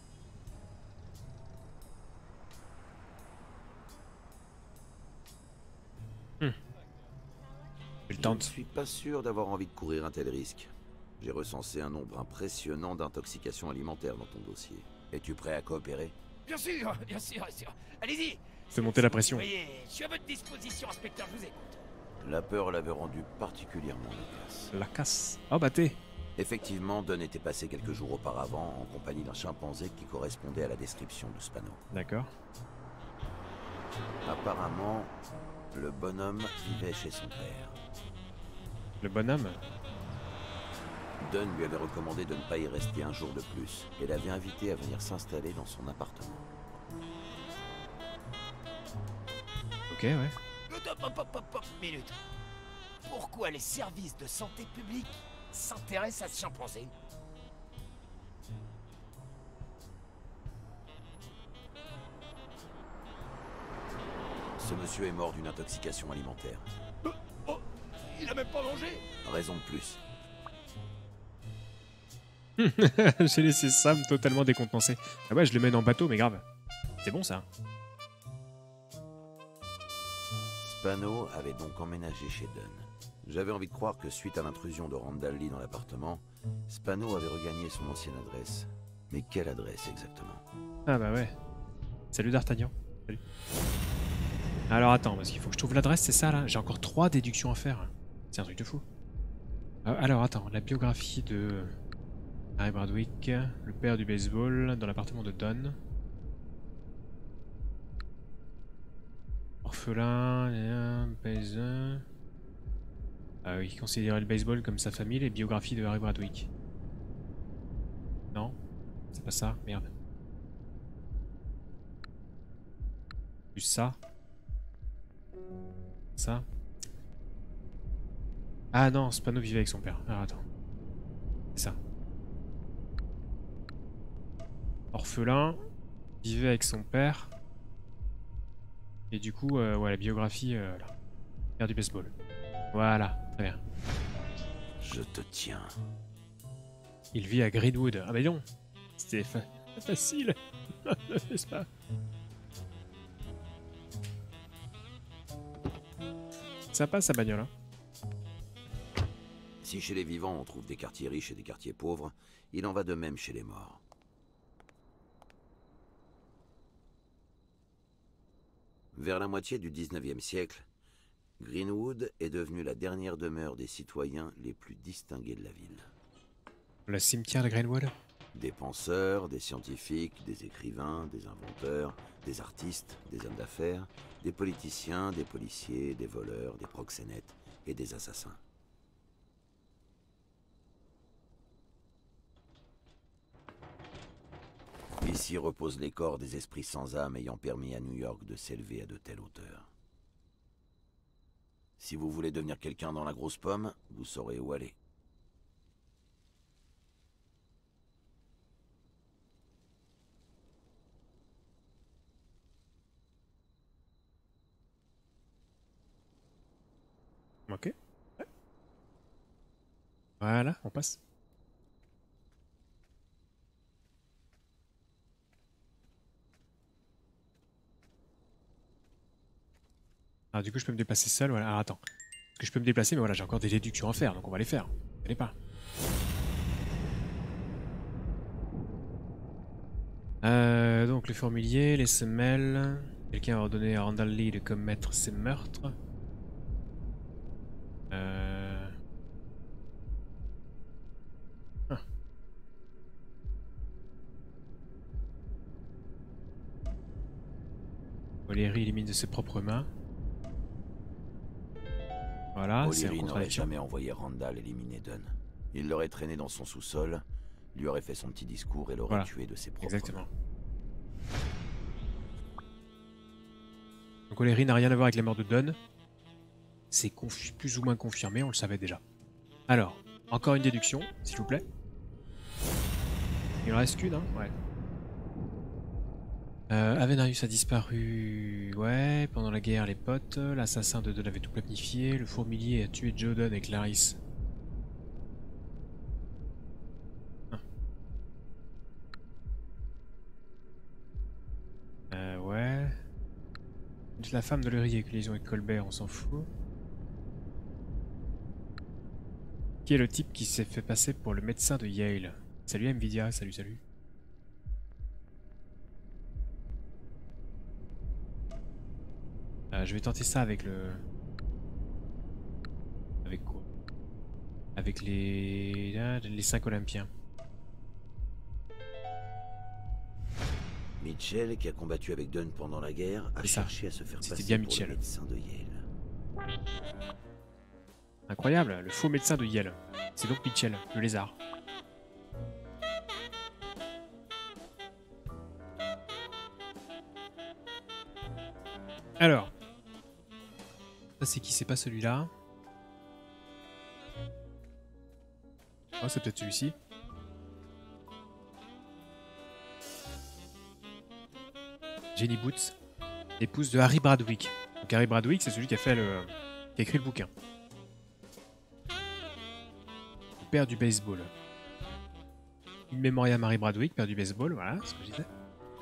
Le Je temps ne de... suis pas sûr d'avoir envie de courir un tel risque. J'ai recensé un nombre impressionnant d'intoxications alimentaires dans ton dossier. Es-tu prêt à coopérer? Bien sûr, bien sûr, bien sûr. Allez-y. Fais monter la pression. Vous voyez, je suis à votre disposition, inspecteur, je vous écoute. La peur l'avait rendu particulièrement loquace. La casse. Oh, bah t'es. Effectivement, Dunn était passé quelques jours auparavant en compagnie d'un chimpanzé qui correspondait à la description de Spano. D'accord. Apparemment, le bonhomme vivait chez son père. Le bonhomme. Dunn lui avait recommandé de ne pas y rester un jour de plus et l'avait invité à venir s'installer dans son appartement. Ok, ouais. Hop, hop, hop, hop, hop, minute. Pourquoi les services de santé publique s'intéressent à ce chimpanzé? Ce monsieur est mort d'une intoxication alimentaire. Oh, oh, il a même pas mangé? Raison de plus. J'ai laissé Sam totalement décontenancé. Ah ouais, je le mène en bateau, mais grave. C'est bon, ça. Spano avait donc emménagé chez Dunn. J'avais envie de croire que suite à l'intrusion de Randall Lee dans l'appartement, Spano avait regagné son ancienne adresse. Mais quelle adresse exactement? Ah bah ouais. Salut D'Artagnan. Salut. Alors attends, parce qu'il faut que je trouve l'adresse, c'est ça là? J'ai encore trois déductions à faire. C'est un truc de fou. Euh, alors attends, la biographie de Harry Bradwick, le père du baseball, dans l'appartement de Dunn. Orphelin, euh, paysan. Ah oui, considérait le baseball comme sa famille, les biographies de Harry Bradwick. Non, c'est pas ça, merde. Plus ça. Ça. Ah non, Spano vivait avec son père. Alors attends. C'est ça. Orphelin, vivait avec son père. Et du coup, euh, ouais, la biographie, euh, là. Père du baseball. Voilà, très bien. Je te tiens. Il vit à Greenwood. Ah bah non, c'était fa facile, n'est-ce pas? Sympa sa bagnole, hein. Si chez les vivants on trouve des quartiers riches et des quartiers pauvres, il en va de même chez les morts. Vers la moitié du dix-neuvième siècle, Greenwood est devenue la dernière demeure des citoyens les plus distingués de la ville. Le cimetière de Greenwood? Des penseurs, des scientifiques, des écrivains, des inventeurs, des artistes, des hommes d'affaires, des politiciens, des policiers, des voleurs, des proxénètes et des assassins. Ici reposent les corps des esprits sans âme ayant permis à New York de s'élever à de telles hauteurs. Si vous voulez devenir quelqu'un dans la grosse pomme, vous saurez où aller. Ok. Ouais. Voilà, on passe. Ah, du coup, je peux me déplacer seul. Voilà. Alors, attends. Parce que je peux me déplacer, mais voilà, j'ai encore des déductions à faire, donc on va les faire. Allez pas. Euh, donc, le formulaire, les semelles. Quelqu'un a ordonné à Randall Lee de commettre ces meurtres. Euh... Ah. O'Leary élimine de ses propres mains. Voilà, c'est une O'Leary n'aurait contradiction. jamais envoyé Randall éliminer Dunn. Il l'aurait traîné dans son sous-sol, lui aurait fait son petit discours et l'aurait Voilà. tué de ses propres Exactement. mains. Donc O'Leary n'a rien à voir avec la mort de Dunn. C'est plus ou moins confirmé, on le savait déjà. Alors, encore une déduction, s'il vous plaît. Il en reste qu'une, hein? Ouais. Euh, Avenarius a disparu, ouais, pendant la guerre, les potes. L'assassin de Dunn avait tout planifié. Le fourmilier a tué Joe Dunn et Clarisse. Ah. Euh, ouais. La femme de O'Leary avec liaison avec Colbert, on s'en fout. Qui est le type qui s'est fait passer pour le médecin de Yale? Salut Nvidia, salut, salut. Euh, je vais tenter ça avec le... Avec quoi? Avec les... Ah, les cinq Olympiens. Mitchell, qui a combattu avec Dunn pendant la guerre, a C'est ça. cherché à se faire C'était passer bien pour Mitchell. le médecin de Yale. Incroyable, le faux médecin de Yale. C'est donc Mitchell, le lézard. Alors. Ça c'est qui? C'est pas celui-là. Oh, c'est peut-être celui-ci. Jenny Boots, épouse de Harry Bradwick. Donc Harry Bradwick, c'est celui qui a fait le... qui a écrit le bouquin. Le père du baseball. Une mémoriam Harry Bradwick, père du baseball, voilà, c'est ce que je disais.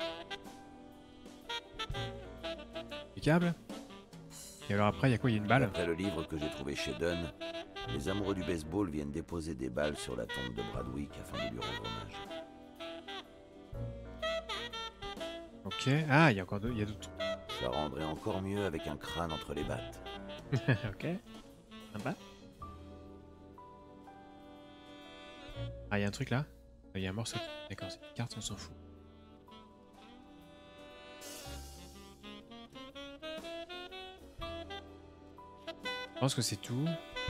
Impeccable. Et alors après, il y a quoi? Il y a une balle. Après le livre que j'ai trouvé chez Dunn, les amoureux du baseball viennent déposer des balles sur la tombe de Bradwick afin de lui rendre hommage. Ok. Ah, il y a encore deux, il y a d'autres. Ça rendrait encore mieux avec un crâne entre les battes. Ok. Sympa. Ah, il y a un truc là. Il y a un morceau. D'accord, c'est une carte, on s'en fout. Je pense que c'est tout.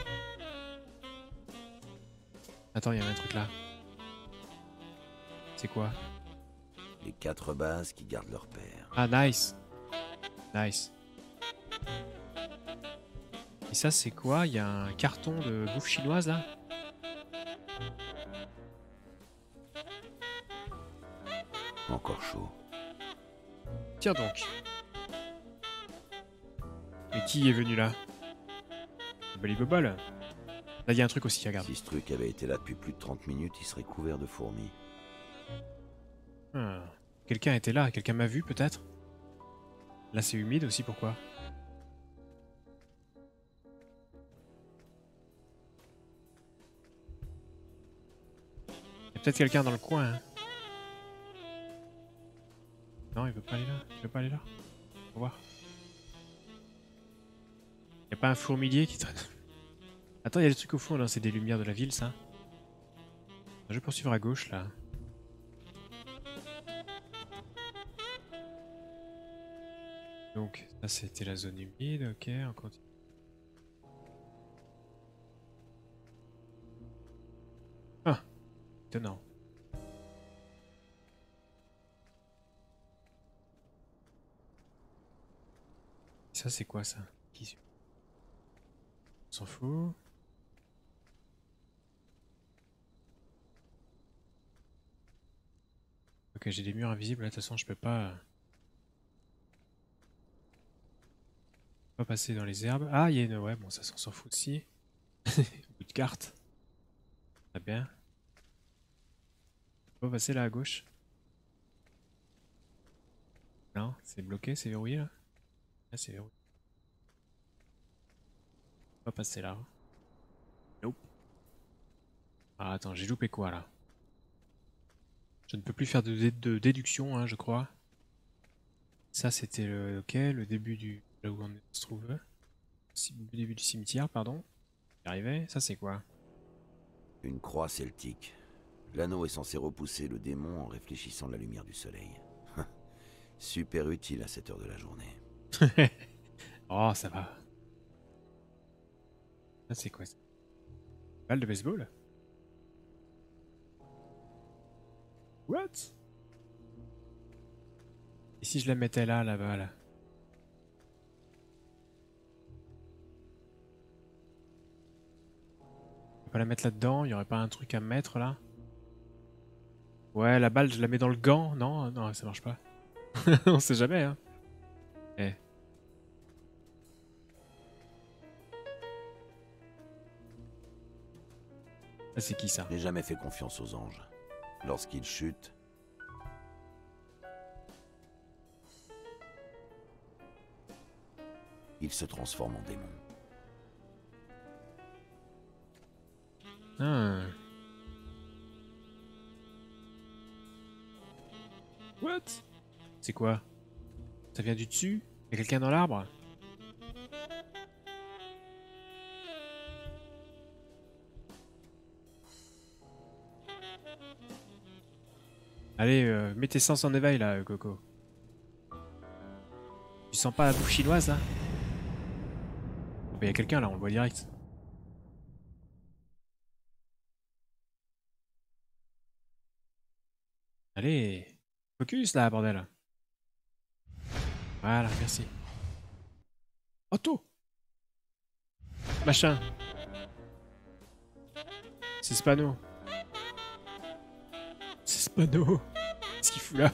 Attends, il y avait un truc là. C'est quoi? Les quatre bases qui gardent leur père. Ah, nice. Nice. Et ça, c'est quoi? Il y a un carton de bouffe chinoise là? Encore chaud. Tiens donc. Mais qui est venu là? Bolly Bobble. Là, il y a un truc aussi, regarde. Si ce truc avait été là depuis plus de trente minutes, il serait couvert de fourmis. Ah. Quelqu'un était là, quelqu'un m'a vu peut-être? Là c'est humide aussi, pourquoi? Il y a peut-être quelqu'un dans le coin. Hein. Non, il veut pas aller là. Il veut pas aller là. On va voir. Y a pas un fourmilier qui traîne? Attends, il y a le truc au fond là, c'est des lumières de la ville ça. Je vais poursuivre à gauche là. Donc, ça c'était la zone humide, ok, on continue. Ah, étonnant. Ça c'est quoi ça? Qui... On s'en fout. Ok, j'ai des murs invisibles, là, de toute façon je peux pas... pas passer dans les herbes. Ah, il y a une... ouais, bon ça s'en s'en fout aussi. Bout de carte. Très bien. On peut passer là à gauche. Non, c'est bloqué, c'est verrouillé là. Ah, c'est verrouillé. On va passer là. Nope. Ah, attends, j'ai loupé quoi là? Je ne peux plus faire de, dé de déduction, hein, je crois. Ça, c'était le, ok, le début du... là où on se trouve. Le début du cimetière, pardon. J'y arrivais. Ça, c'est quoi? Une croix celtique. L'anneau est censé repousser le démon en réfléchissant la lumière du soleil. Super utile à cette heure de la journée. Oh, ça va. Ça, c'est quoi ça? Balle de baseball? What? Et si je la mettais là, là-bas, là? On peut pas la mettre là-dedans? Il y aurait pas un truc à mettre là? Ouais, la balle, je la mets dans le gant? Non, non, ça marche pas. On sait jamais, hein. Eh. Ah, c'est qui ça? Je n'ai jamais fait confiance aux anges. Lorsqu'ils chutent, ils se transforment en démons. Ah. What? C'est quoi? Ça vient du dessus? Y'a quelqu'un dans l'arbre? Allez, euh, mets tes sens en éveil là, Coco. Tu sens pas la bouffe chinoise là? Oh, bah, y'a quelqu'un là, on le voit direct. Allez, focus là, bordel. Voilà, merci. Otto! Machin. C'est Spano. C'est Spano. Qu'est-ce qu'il fout là?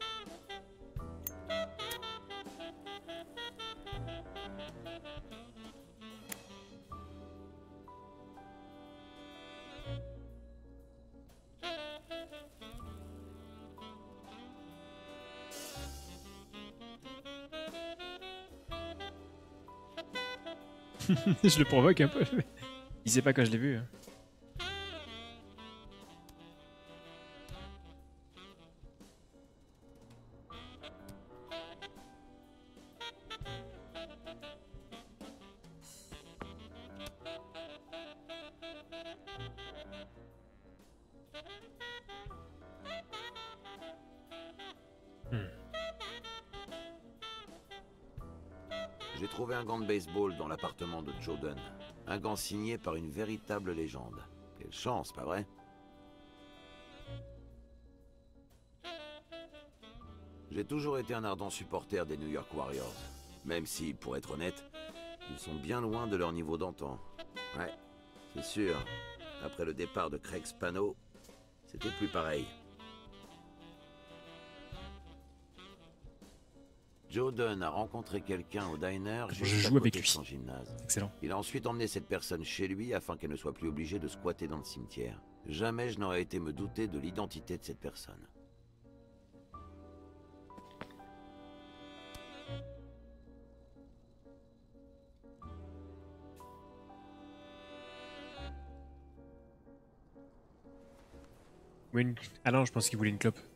Je le provoque un peu. Il sait pas quand je l'ai vu. Hein. J'ai trouvé un gant de baseball dans l'appartement de Joe Dunn. Un gant signé par une véritable légende. Quelle chance, pas vrai? J'ai toujours été un ardent supporter des New York Warriors. Même si, pour être honnête, ils sont bien loin de leur niveau d'antan. Ouais, c'est sûr. Après le départ de Craig Spano, c'était plus pareil. Joe Dunn a rencontré quelqu'un au diner Je juste à joue côté avec de lui. son gymnase. Excellent. Il a ensuite emmené cette personne chez lui afin qu'elle ne soit plus obligée de squatter dans le cimetière. Jamais je n'aurais été me douter de l'identité de cette personne. Oui, une... Ah non, je pense qu'il voulait une clope.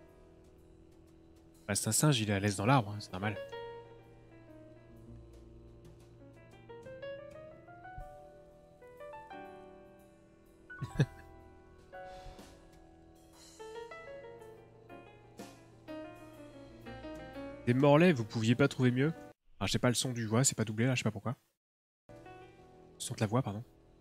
Bah, c'est un singe, il est à l'aise dans l'arbre, hein, c'est normal. Des morlaix, vous pouviez pas trouver mieux? Alors, j'ai pas le son du voix, c'est pas doublé là, je sais pas pourquoi. Le son de la voix, pardon.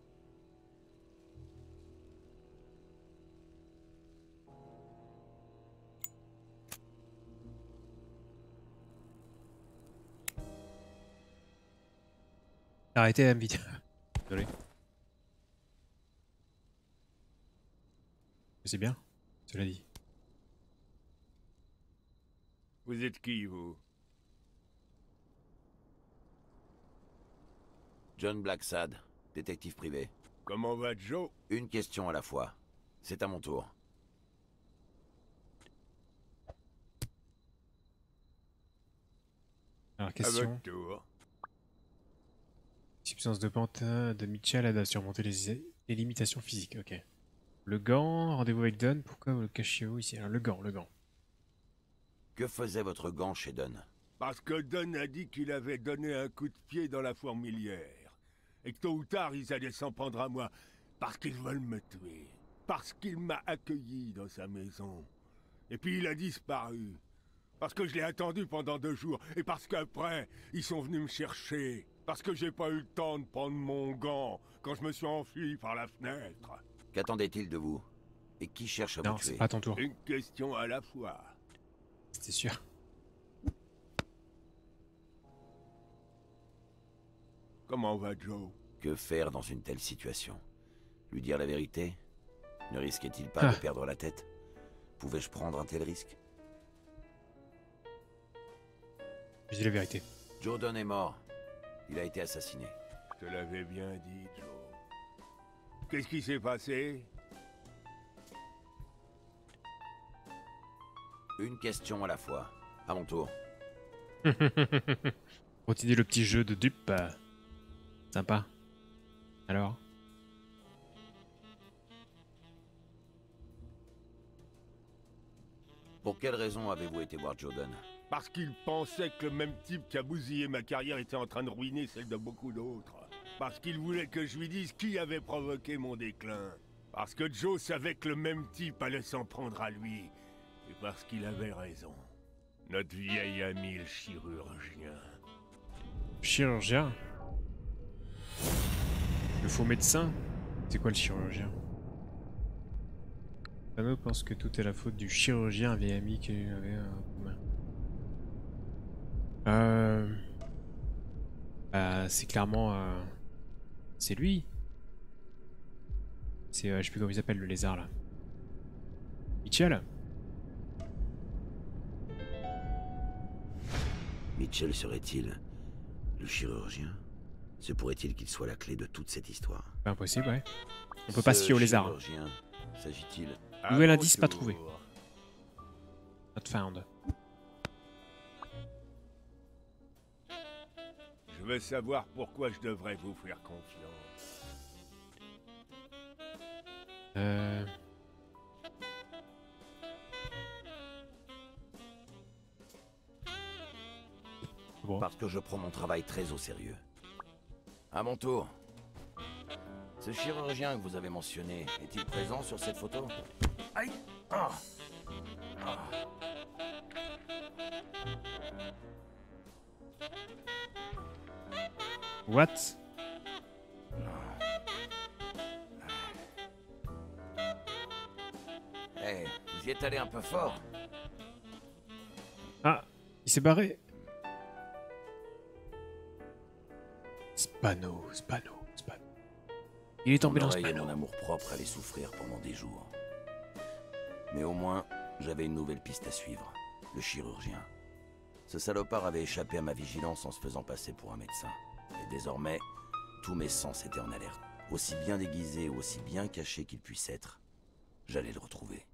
Arrêtez la vidéo. Désolé. C'est bien, cela dit. Vous êtes qui, vous? John Blacksad, détective privé. Comment va Joe? Une question à la fois. C'est à mon tour. Alors, À question. votre tour. Substance de Pantin de Mitchell aide à surmonter les, les limitations physiques. Ok. Le gant, rendez-vous avec Don. Pourquoi vous le cachez-vous ici? Alors, le gant, le gant. Que faisait votre gant chez Don? Parce que Don a dit qu'il avait donné un coup de pied dans la fourmilière. Et que tôt ou tard, ils allaient s'en prendre à moi. Parce qu'ils veulent me tuer. Parce qu'il m'a accueilli dans sa maison. Et puis il a disparu. Parce que je l'ai attendu pendant deux jours. Et parce qu'après, ils sont venus me chercher. Parce que j'ai pas eu le temps de prendre mon gant quand je me suis enfui par la fenêtre. Qu'attendait-il de vous? Et qui cherche à Non, vous tuer? c'est pas ton tour. Une question à la fois. C'était sûr. Comment va Joe? Que faire dans une telle situation? Lui dire la vérité? Ne risquait-il pas Ah. de perdre la tête? Pouvais-je prendre un tel risque? Je dis la vérité. Joe Don est mort. Il a été assassiné. Je te l'avais bien dit, Joe. Qu'est-ce qui s'est passé? Une question à la fois. À mon tour. Continuez le petit jeu de dupe. euh, Sympa. Alors? Pour quelle raison avez-vous été voir Joe Don? Parce qu'il pensait que le même type qui a bousillé ma carrière était en train de ruiner celle de beaucoup d'autres. Parce qu'il voulait que je lui dise qui avait provoqué mon déclin. Parce que Joe savait que le même type allait s'en prendre à lui. Et parce qu'il avait raison. Notre vieil ami le chirurgien. Chirurgien? Le faux médecin? C'est quoi le chirurgien? Pano pense que tout est la faute du chirurgien, un vieil ami qui avait un commun. Euh... Bah, c'est clairement... euh, C'est lui. C'est... euh, je sais plus comment il s'appelle, le lézard, là. Mitchell? Mitchell serait-il le chirurgien? Se pourrait-il qu'il soit la clé de toute cette histoire? Pas impossible, ouais. On peut pas se fier au lézard. hein. Chirurgien, s'agit-il? Nouvel À mon indice pas tour. trouvé. Not found. Je veux savoir pourquoi je devrais vous faire confiance. Euh... Bon. Parce que je prends mon travail très au sérieux. À mon tour. Ce chirurgien que vous avez mentionné, est-il présent sur cette photo? Aïe! Ah. Ah. What? Eh, vous y êtes allé un peu fort. Ah, il s'est barré. Spano, Spano, Spano. Il est tombé Mon dans oreille et Spano. mon amour-propre allaient souffrir pendant des jours. Mais au moins, j'avais une nouvelle piste à suivre. Le chirurgien. Ce salopard avait échappé à ma vigilance en se faisant passer pour un médecin. Et désormais, tous mes sens étaient en alerte. Aussi bien déguisé ou aussi bien caché qu'il puisse être, j'allais le retrouver.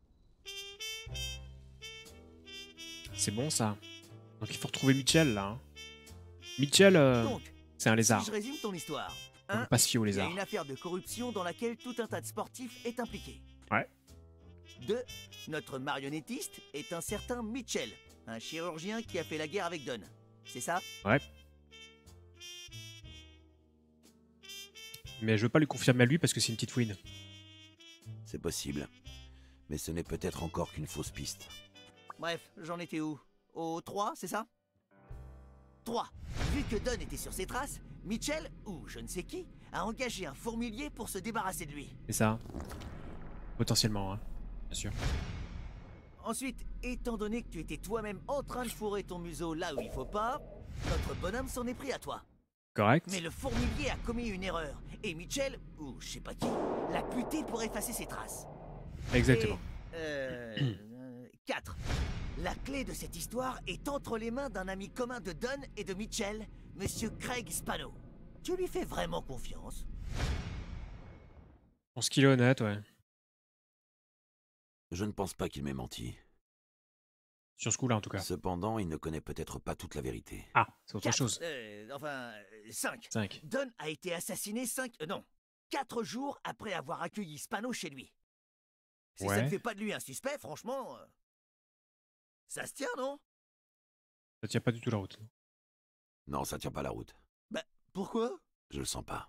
C'est bon ça. Donc il faut retrouver Mitchell là. hein. Mitchell, euh, Donc, c'est un lézard. si je résume ton histoire. On peut un, pas se fier au Il y a lézard. une affaire de corruption dans laquelle tout un tas de sportifs est impliqué. Ouais. deux. Notre marionnettiste est un certain Mitchell, un chirurgien qui a fait la guerre avec Don. C'est ça? Ouais. Mais je veux pas lui confirmer à lui parce que c'est une petite fouine. C'est possible. Mais ce n'est peut-être encore qu'une fausse piste. Bref, j'en étais où? au trois, c'est ça? trois. Vu que Dunn était sur ses traces, Mitchell, ou je ne sais qui, a engagé un fourmilier pour se débarrasser de lui. C'est ça. Potentiellement, hein. Bien sûr. Ensuite, étant donné que tu étais toi-même en train de fourrer ton museau là où il faut pas, notre bonhomme s'en est pris à toi. Correct. Mais le fourmilier a commis une erreur, et Mitchell, ou je sais pas qui, l'a buté pour effacer ses traces. Exactement. Et, euh, quatre. La clé de cette histoire est entre les mains d'un ami commun de Dunn et de Mitchell, Monsieur Craig Spano. Tu lui fais vraiment confiance? Je pense qu'il est honnête, ouais. Je ne pense pas qu'il m'ait menti. Sur ce coup-là, en tout cas. Cependant, il ne connaît peut-être pas toute la vérité. Ah, c'est autre Quatre, chose. euh, enfin, cinq. cinq. Dunn a été assassiné cinq... Euh, non, quatre jours après avoir accueilli Spano chez lui. Si Ouais. ça ne fait pas de lui un suspect, franchement... euh, ça se tient, non? Ça tient pas du tout la route. Non, ça tient pas la route. Bah, pourquoi? Je le sens pas.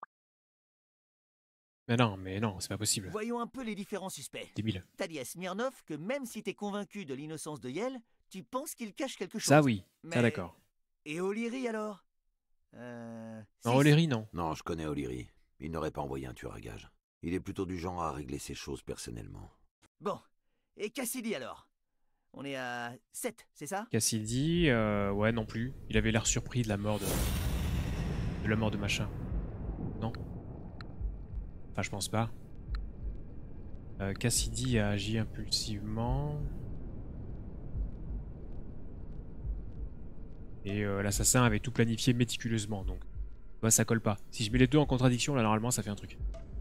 Mais non, mais non, c'est pas possible. Voyons un peu les différents suspects. Débile. T'as dit à Smirnov que même si t'es convaincu de l'innocence de Yale, tu penses qu'il cache quelque chose. Ça, oui. Mais... Ça, d'accord. Et O'Leary, alors? Euh... Non, six. O'Leary, non. Non, je connais O'Leary. Il n'aurait pas envoyé un tueur à gages. Il est plutôt du genre à régler ses choses personnellement. Bon. Et Cassidy, alors? On est à sept, c'est ça? Cassidy, euh, ouais, non plus. Il avait l'air surpris de la mort de... de la mort de machin. Non. Enfin, je pense pas. Euh, Cassidy a agi impulsivement. Et euh, l'assassin avait tout planifié méticuleusement, donc bah, ça colle pas. Si je mets les deux en contradiction, là, normalement, ça fait un truc.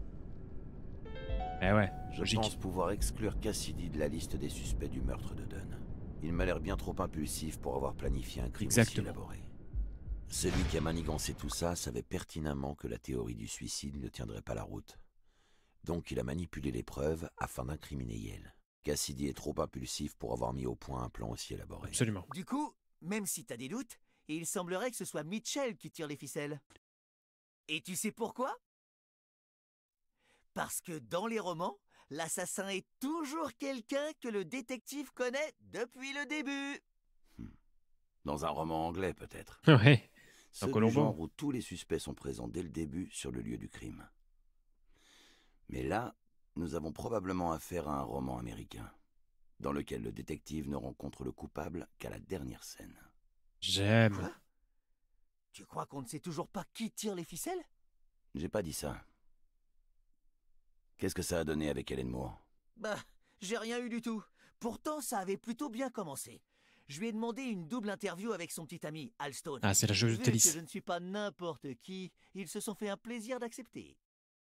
Eh ouais, Je logique. pense pouvoir exclure Cassidy de la liste des suspects du meurtre de Dunn. Il m'a l'air bien trop impulsif pour avoir planifié un crime aussi Exactement. élaboré. Celui qui a manigancé tout ça savait pertinemment que la théorie du suicide ne tiendrait pas la route. Donc il a manipulé les preuves afin d'incriminer Yale. Cassidy est trop impulsif pour avoir mis au point un plan aussi élaboré. Absolument. Du coup, même si t'as des doutes, il semblerait que ce soit Mitchell qui tire les ficelles. Et tu sais pourquoi? Parce que dans les romans, l'assassin est toujours quelqu'un que le détective connaît depuis le début. Dans un roman anglais, peut-être. Ouais. Ceux du Colombo. genre où tous les suspects sont présents dès le début sur le lieu du crime. Mais là, nous avons probablement affaire à un roman américain, dans lequel le détective ne rencontre le coupable qu'à la dernière scène. J'aime. Quoi? Tu crois qu'on ne sait toujours pas qui tire les ficelles? J'ai pas dit ça. Qu'est-ce que ça a donné avec Helen Moore? Bah, j'ai rien eu du tout. Pourtant, ça avait plutôt bien commencé. Je lui ai demandé une double interview avec son petit ami, Alstone. Ah, c'est la joueuse de Vu tennis. que je ne suis pas n'importe qui, ils se sont fait un plaisir d'accepter.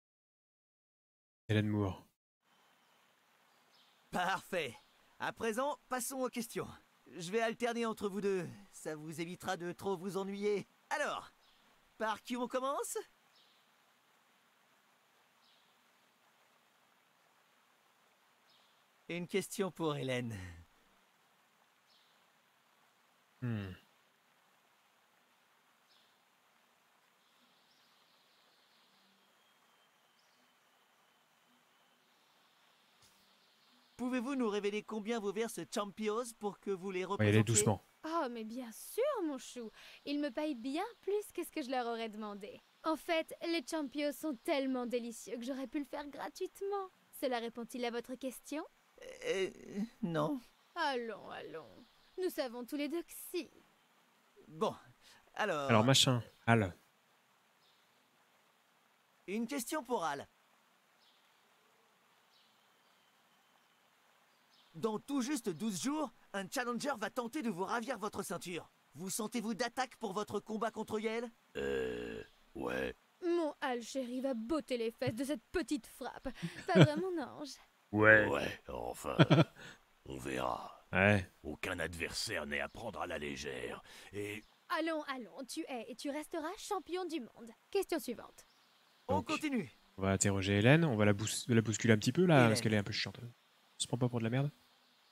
Helen Moore. Parfait. À présent, passons aux questions. Je vais alterner entre vous deux. Ça vous évitera de trop vous ennuyer. Alors, par qui on commence? Une question pour Hélène. Hmm. Pouvez-vous nous révéler combien vous verse Champions pour que vous les On va y représentiez? aller doucement. Oh, mais bien sûr, mon chou. Ils me payent bien plus que ce que je leur aurais demandé. En fait, les champions sont tellement délicieux que j'aurais pu le faire gratuitement. Cela répond-il à votre question? Euh, non. Allons, allons. Nous savons tous les deux que si. Bon, alors... Alors, machin. Al. Une question pour Al. Dans tout juste douze jours, un challenger va tenter de vous ravir votre ceinture. Vous sentez-vous d'attaque pour votre combat contre Yale? Euh... Ouais. Mon Al chéri va botter les fesses de cette petite frappe. Pas vrai, mon ange? Ouais. Ouais, enfin... on verra. Ouais. Aucun adversaire n'est à prendre à la légère. Et... Allons, allons, tu es et tu resteras champion du monde. Question suivante. On Donc, continue. On va interroger Hélène. On va la, bous- la bousculer un petit peu là, Hélène. parce qu'elle est un peu chiante. On se prend pas pour de la merde.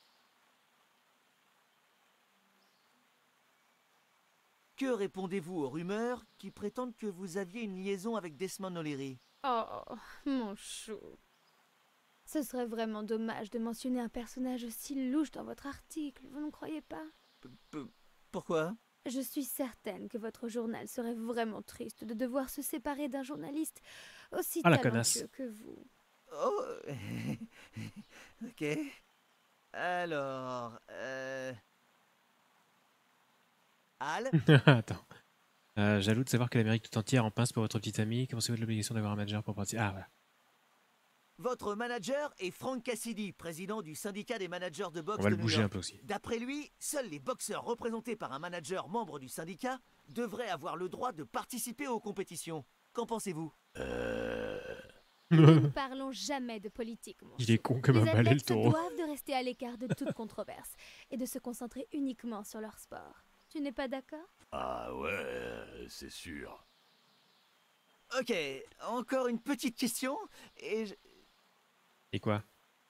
Que répondez-vous aux rumeurs qui prétendent que vous aviez une liaison avec Desmond O'Leary? Oh, mon chou. Ce serait vraiment dommage de mentionner un personnage aussi louche dans votre article, vous ne croyez pas? Pourquoi? Je suis certaine que votre journal serait vraiment triste de devoir se séparer d'un journaliste aussi Ah, la talentueux connasse. que vous. Oh. Ok. Alors, euh... Al? Attends. Euh, jaloux de savoir que l'Amérique tout entière en pince pour votre petite amie. Comment c'est votre l'obligation d'avoir un manager pour participer? Ah, voilà. Votre manager est Frank Cassidy, président du syndicat des managers de boxe On va de le New bouger York. un peu aussi. D'après lui, seuls les boxeurs représentés par un manager membre du syndicat devraient avoir le droit de participer aux compétitions. Qu'en pensez-vous? Euh... Nous ne parlons jamais de politique, mon Il est chou. con comme un Les balai, le athlètes se taureau. doivent de rester à l'écart de toute controverse et de se concentrer uniquement sur leur sport. Tu n'es pas d'accord? Ah ouais, c'est sûr. Ok, encore une petite question, et je... Et quoi?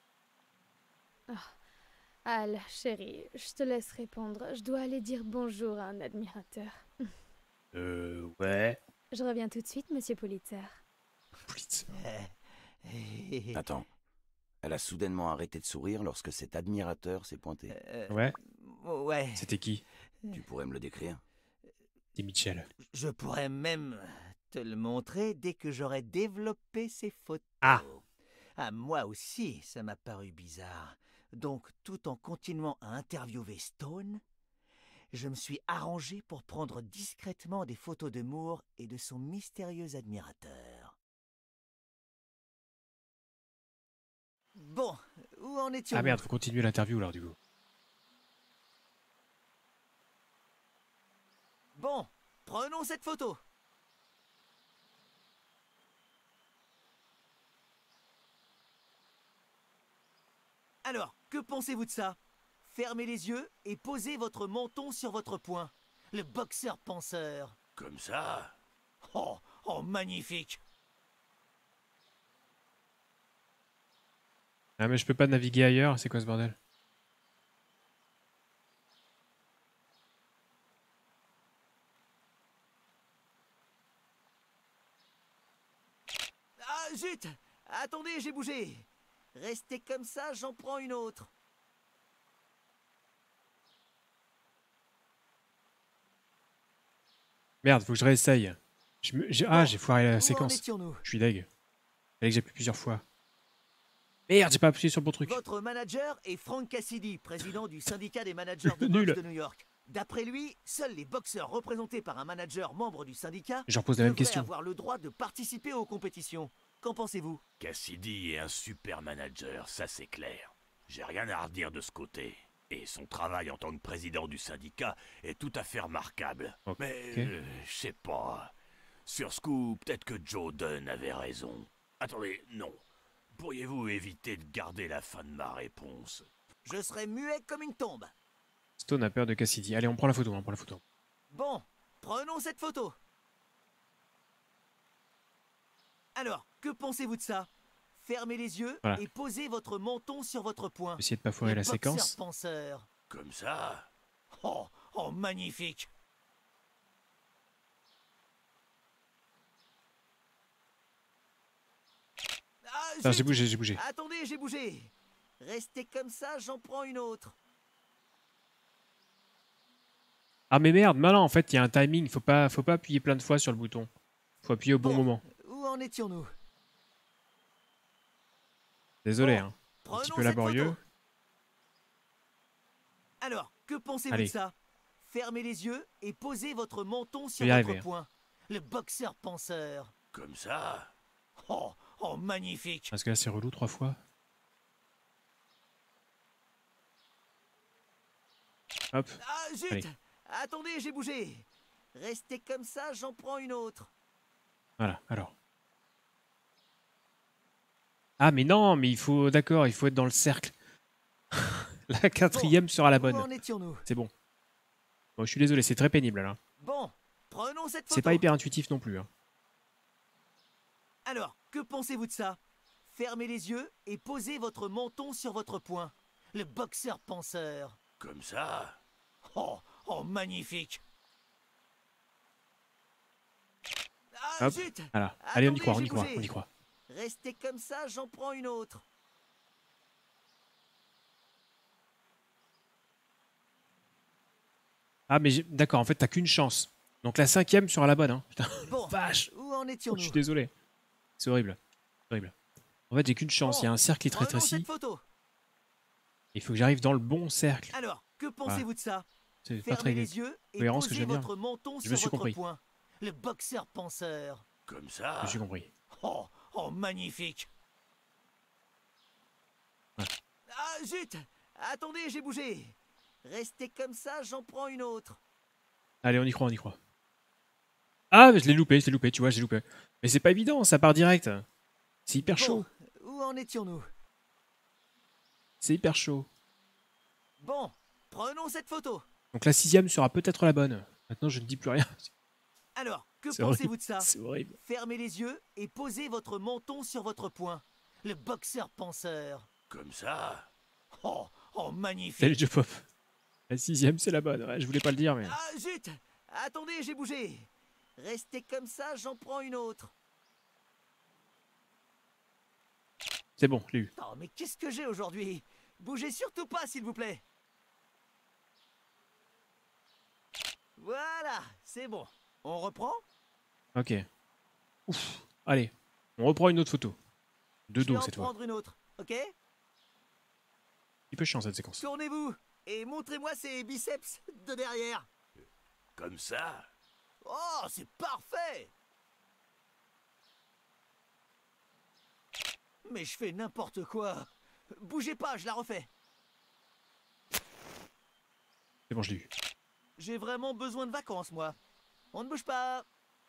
Al, chérie, je te laisse répondre. Je dois aller dire bonjour à un admirateur. Euh, ouais. Je reviens tout de suite, monsieur Pulitzer. Pulitzer. Attends. Elle a soudainement arrêté de sourire lorsque cet admirateur s'est pointé. Euh, Ouais. Ouais. C'était qui? Tu pourrais me le décrire? C'est Mitchell. Je pourrais même te le montrer dès que j'aurai développé ces photos. Ah. Ah, moi aussi, ça m'a paru bizarre. Donc, tout en continuant à interviewer Stone, je me suis arrangé pour prendre discrètement des photos de Moore et de son mystérieux admirateur. Bon, où en étions-nous? Ah merde, faut continuer l'interview alors du coup. Bon, prenons cette photo. Alors, que pensez-vous de ça? Fermez les yeux et posez votre menton sur votre poing. Le boxeur penseur. Comme ça? Oh, oh, magnifique. Ah mais je peux pas naviguer ailleurs, c'est quoi ce bordel? Ah, zut! Attendez, j'ai bougé. Restez comme ça, j'en prends une autre. Merde, faut que je réessaye. Je me- j'ai- Ah, Bon, j'ai foiré la où en séquence. étions-nous? Je suis deg. Fallait que j'appuie plusieurs fois. Merde, j'ai pas appuyé sur le bon truc. Votre manager est Frank Cassidy, président du syndicat des managers de Nul. boxe de New York. D'après lui, seuls les boxeurs représentés par un manager membre du syndicat Je repose la même devraient question. avoir le droit de participer aux compétitions. Qu'en pensez-vous? Cassidy est un super manager, ça c'est clair. J'ai rien à redire de ce côté. Et son travail en tant que président du syndicat est tout à fait remarquable. Ok. Mais, euh, je sais pas. Sur ce coup, peut-être que Joe Dunn avait raison. Attendez, non. Pourriez-vous éviter de garder la fin de ma réponse? Je serai muet comme une tombe. Stone a peur de Cassidy. Allez, on prend la photo, on prend la photo. Bon, prenons cette photo. Alors, que pensez-vous de ça? Fermez les yeux Voilà. et posez votre menton sur votre poing. Essayez de pas foirer Le la boxeur séquence. penseur. Comme ça? Oh, oh, magnifique. Ah, Ah, j'ai zut! bougé, j'ai bougé. Attendez, j'ai bougé. Restez comme ça, j'en prends une autre. Ah mais merde, mais non, en fait, il y a un timing. Faut pas, faut pas appuyer plein de fois sur le bouton. Faut appuyer au bon Bon. moment. Où en étions-nous? Désolé, Bon, hein. Un prenons petit peu cette laborieux. photo. Alors, que pensez-vous Allez. de ça? Fermez les yeux et posez votre menton sur y votre arriver, hein. poing. Le boxeur penseur. Comme ça? Oh, oh, magnifique. Parce que là, c'est relou trois fois. Hop. Ah, zut! Allez. Attendez, j'ai bougé. Restez comme ça, j'en prends une autre. Voilà, alors. Ah mais non, mais il faut... D'accord, il faut être dans le cercle. La quatrième sera la Où bonne. en étions-nous? C'est bon. Bon, je suis désolé, c'est très pénible là. Bon, prenons cette photo. C'est pas hyper intuitif non plus. Hein. Alors, que pensez-vous de ça? Fermez les yeux et posez votre menton sur votre poing. Le boxeur penseur. Comme ça? Oh, oh, magnifique. Ah, Hop, zut! voilà. Allez, on y Attendez, croit, on j'ai y croit, bougé. on y croit. Restez comme ça, j'en prends une autre. Ah, mais j'ai- d'accord, en fait, t'as qu'une chance. Donc la cinquième sera la bonne. Hein. Putain, Bon, vache. où en Je étions-nous? suis désolé. C'est horrible. C'est horrible. En fait, j'ai qu'une chance. Il y a un cercle qui est très Prenons précis. cette photo. Il faut que j'arrive dans le bon cercle. Alors, que pensez-vous de ça? C'est pas très Fermez les yeux et cohérent ce que posez je viens de votre menton Je sur me suis votre compris. poing. Le boxeur penseur. Comme ça. J'ai compris. Oh, oh, magnifique. Ouais. Ah, zut! Attendez, j'ai bougé. Restez comme ça, j'en prends une autre. Allez, on y croit, on y croit. Ah, mais je l'ai loupé, je l'ai loupé, tu vois, j'ai loupé. Mais c'est pas évident, ça part direct. C'est hyper chaud. Bon, où en étions-nous? C'est hyper chaud. Bon, prenons cette photo. Donc la sixième sera peut-être la bonne. Maintenant, je ne dis plus rien. Alors, que C'est pensez-vous horrible. de ça? C'est horrible. Fermez les yeux et posez votre menton sur votre poing. Le boxeur penseur. Comme ça. Oh, oh, magnifique. Salut, Joe Pop. La sixième, c'est la bonne. Ouais, je voulais pas le dire, mais... Ah, zut! Attendez, j'ai bougé. Restez comme ça, j'en prends une autre. C'est bon, je l'ai eu. Oh, mais qu'est-ce que j'ai aujourd'hui? Bougez surtout pas, s'il vous plaît. Voilà, c'est bon. On reprend? Ok. Ouf. Allez, on reprend une autre photo. De Je vais dos, en cette fois. prendre une autre, ok? Il peut chiant, cette séquence. Tournez-vous et montrez-moi ces biceps de derrière. Comme ça. Oh, c'est parfait! Mais je fais n'importe quoi. Bougez pas, je la refais. C'est bon, je l'ai eu. J'ai vraiment besoin de vacances, moi. On ne bouge pas.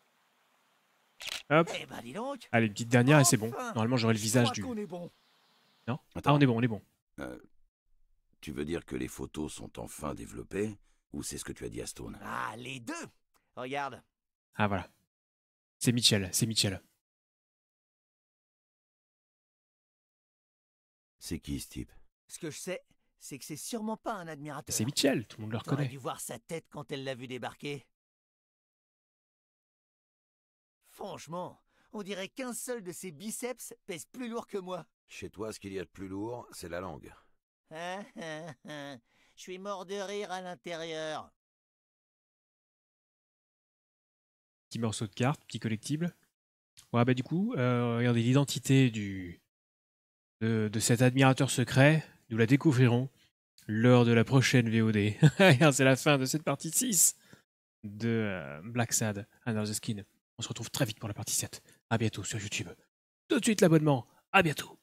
Hop. Eh ben, dis donc. Allez, une petite dernière et c'est bon. Enfin, Normalement, j'aurai le je visage crois du... qu'on est bon. Non? Attends. Ah, on est bon, on est bon. Euh, tu veux dire que les photos sont enfin développées, ou c'est ce que tu as dit à Stone? Ah, les deux. Regarde. Ah, voilà. C'est Mitchell, c'est Mitchell. C'est qui ce type? Ce que je sais, c'est que c'est sûrement pas un admirateur. C'est Mitchell, tout le monde le T'aurais reconnaît. dû voir sa tête quand elle l'a vu débarquer. Franchement, on dirait qu'un seul de ses biceps pèse plus lourd que moi. Chez toi, ce qu'il y a de plus lourd, c'est la langue. Hein, hein, hein. Je suis mort de rire à l'intérieur. Petit morceau de carte, petit collectible. Ouais, bah du coup, euh, regardez l'identité du de, de cet admirateur secret. Nous la découvrirons lors de la prochaine V O D. C'est la fin de cette partie six de euh, Black Sad, Under the Skin. On se retrouve très vite pour la partie sept. À bientôt sur YouTube. Tout de suite l'abonnement. À bientôt.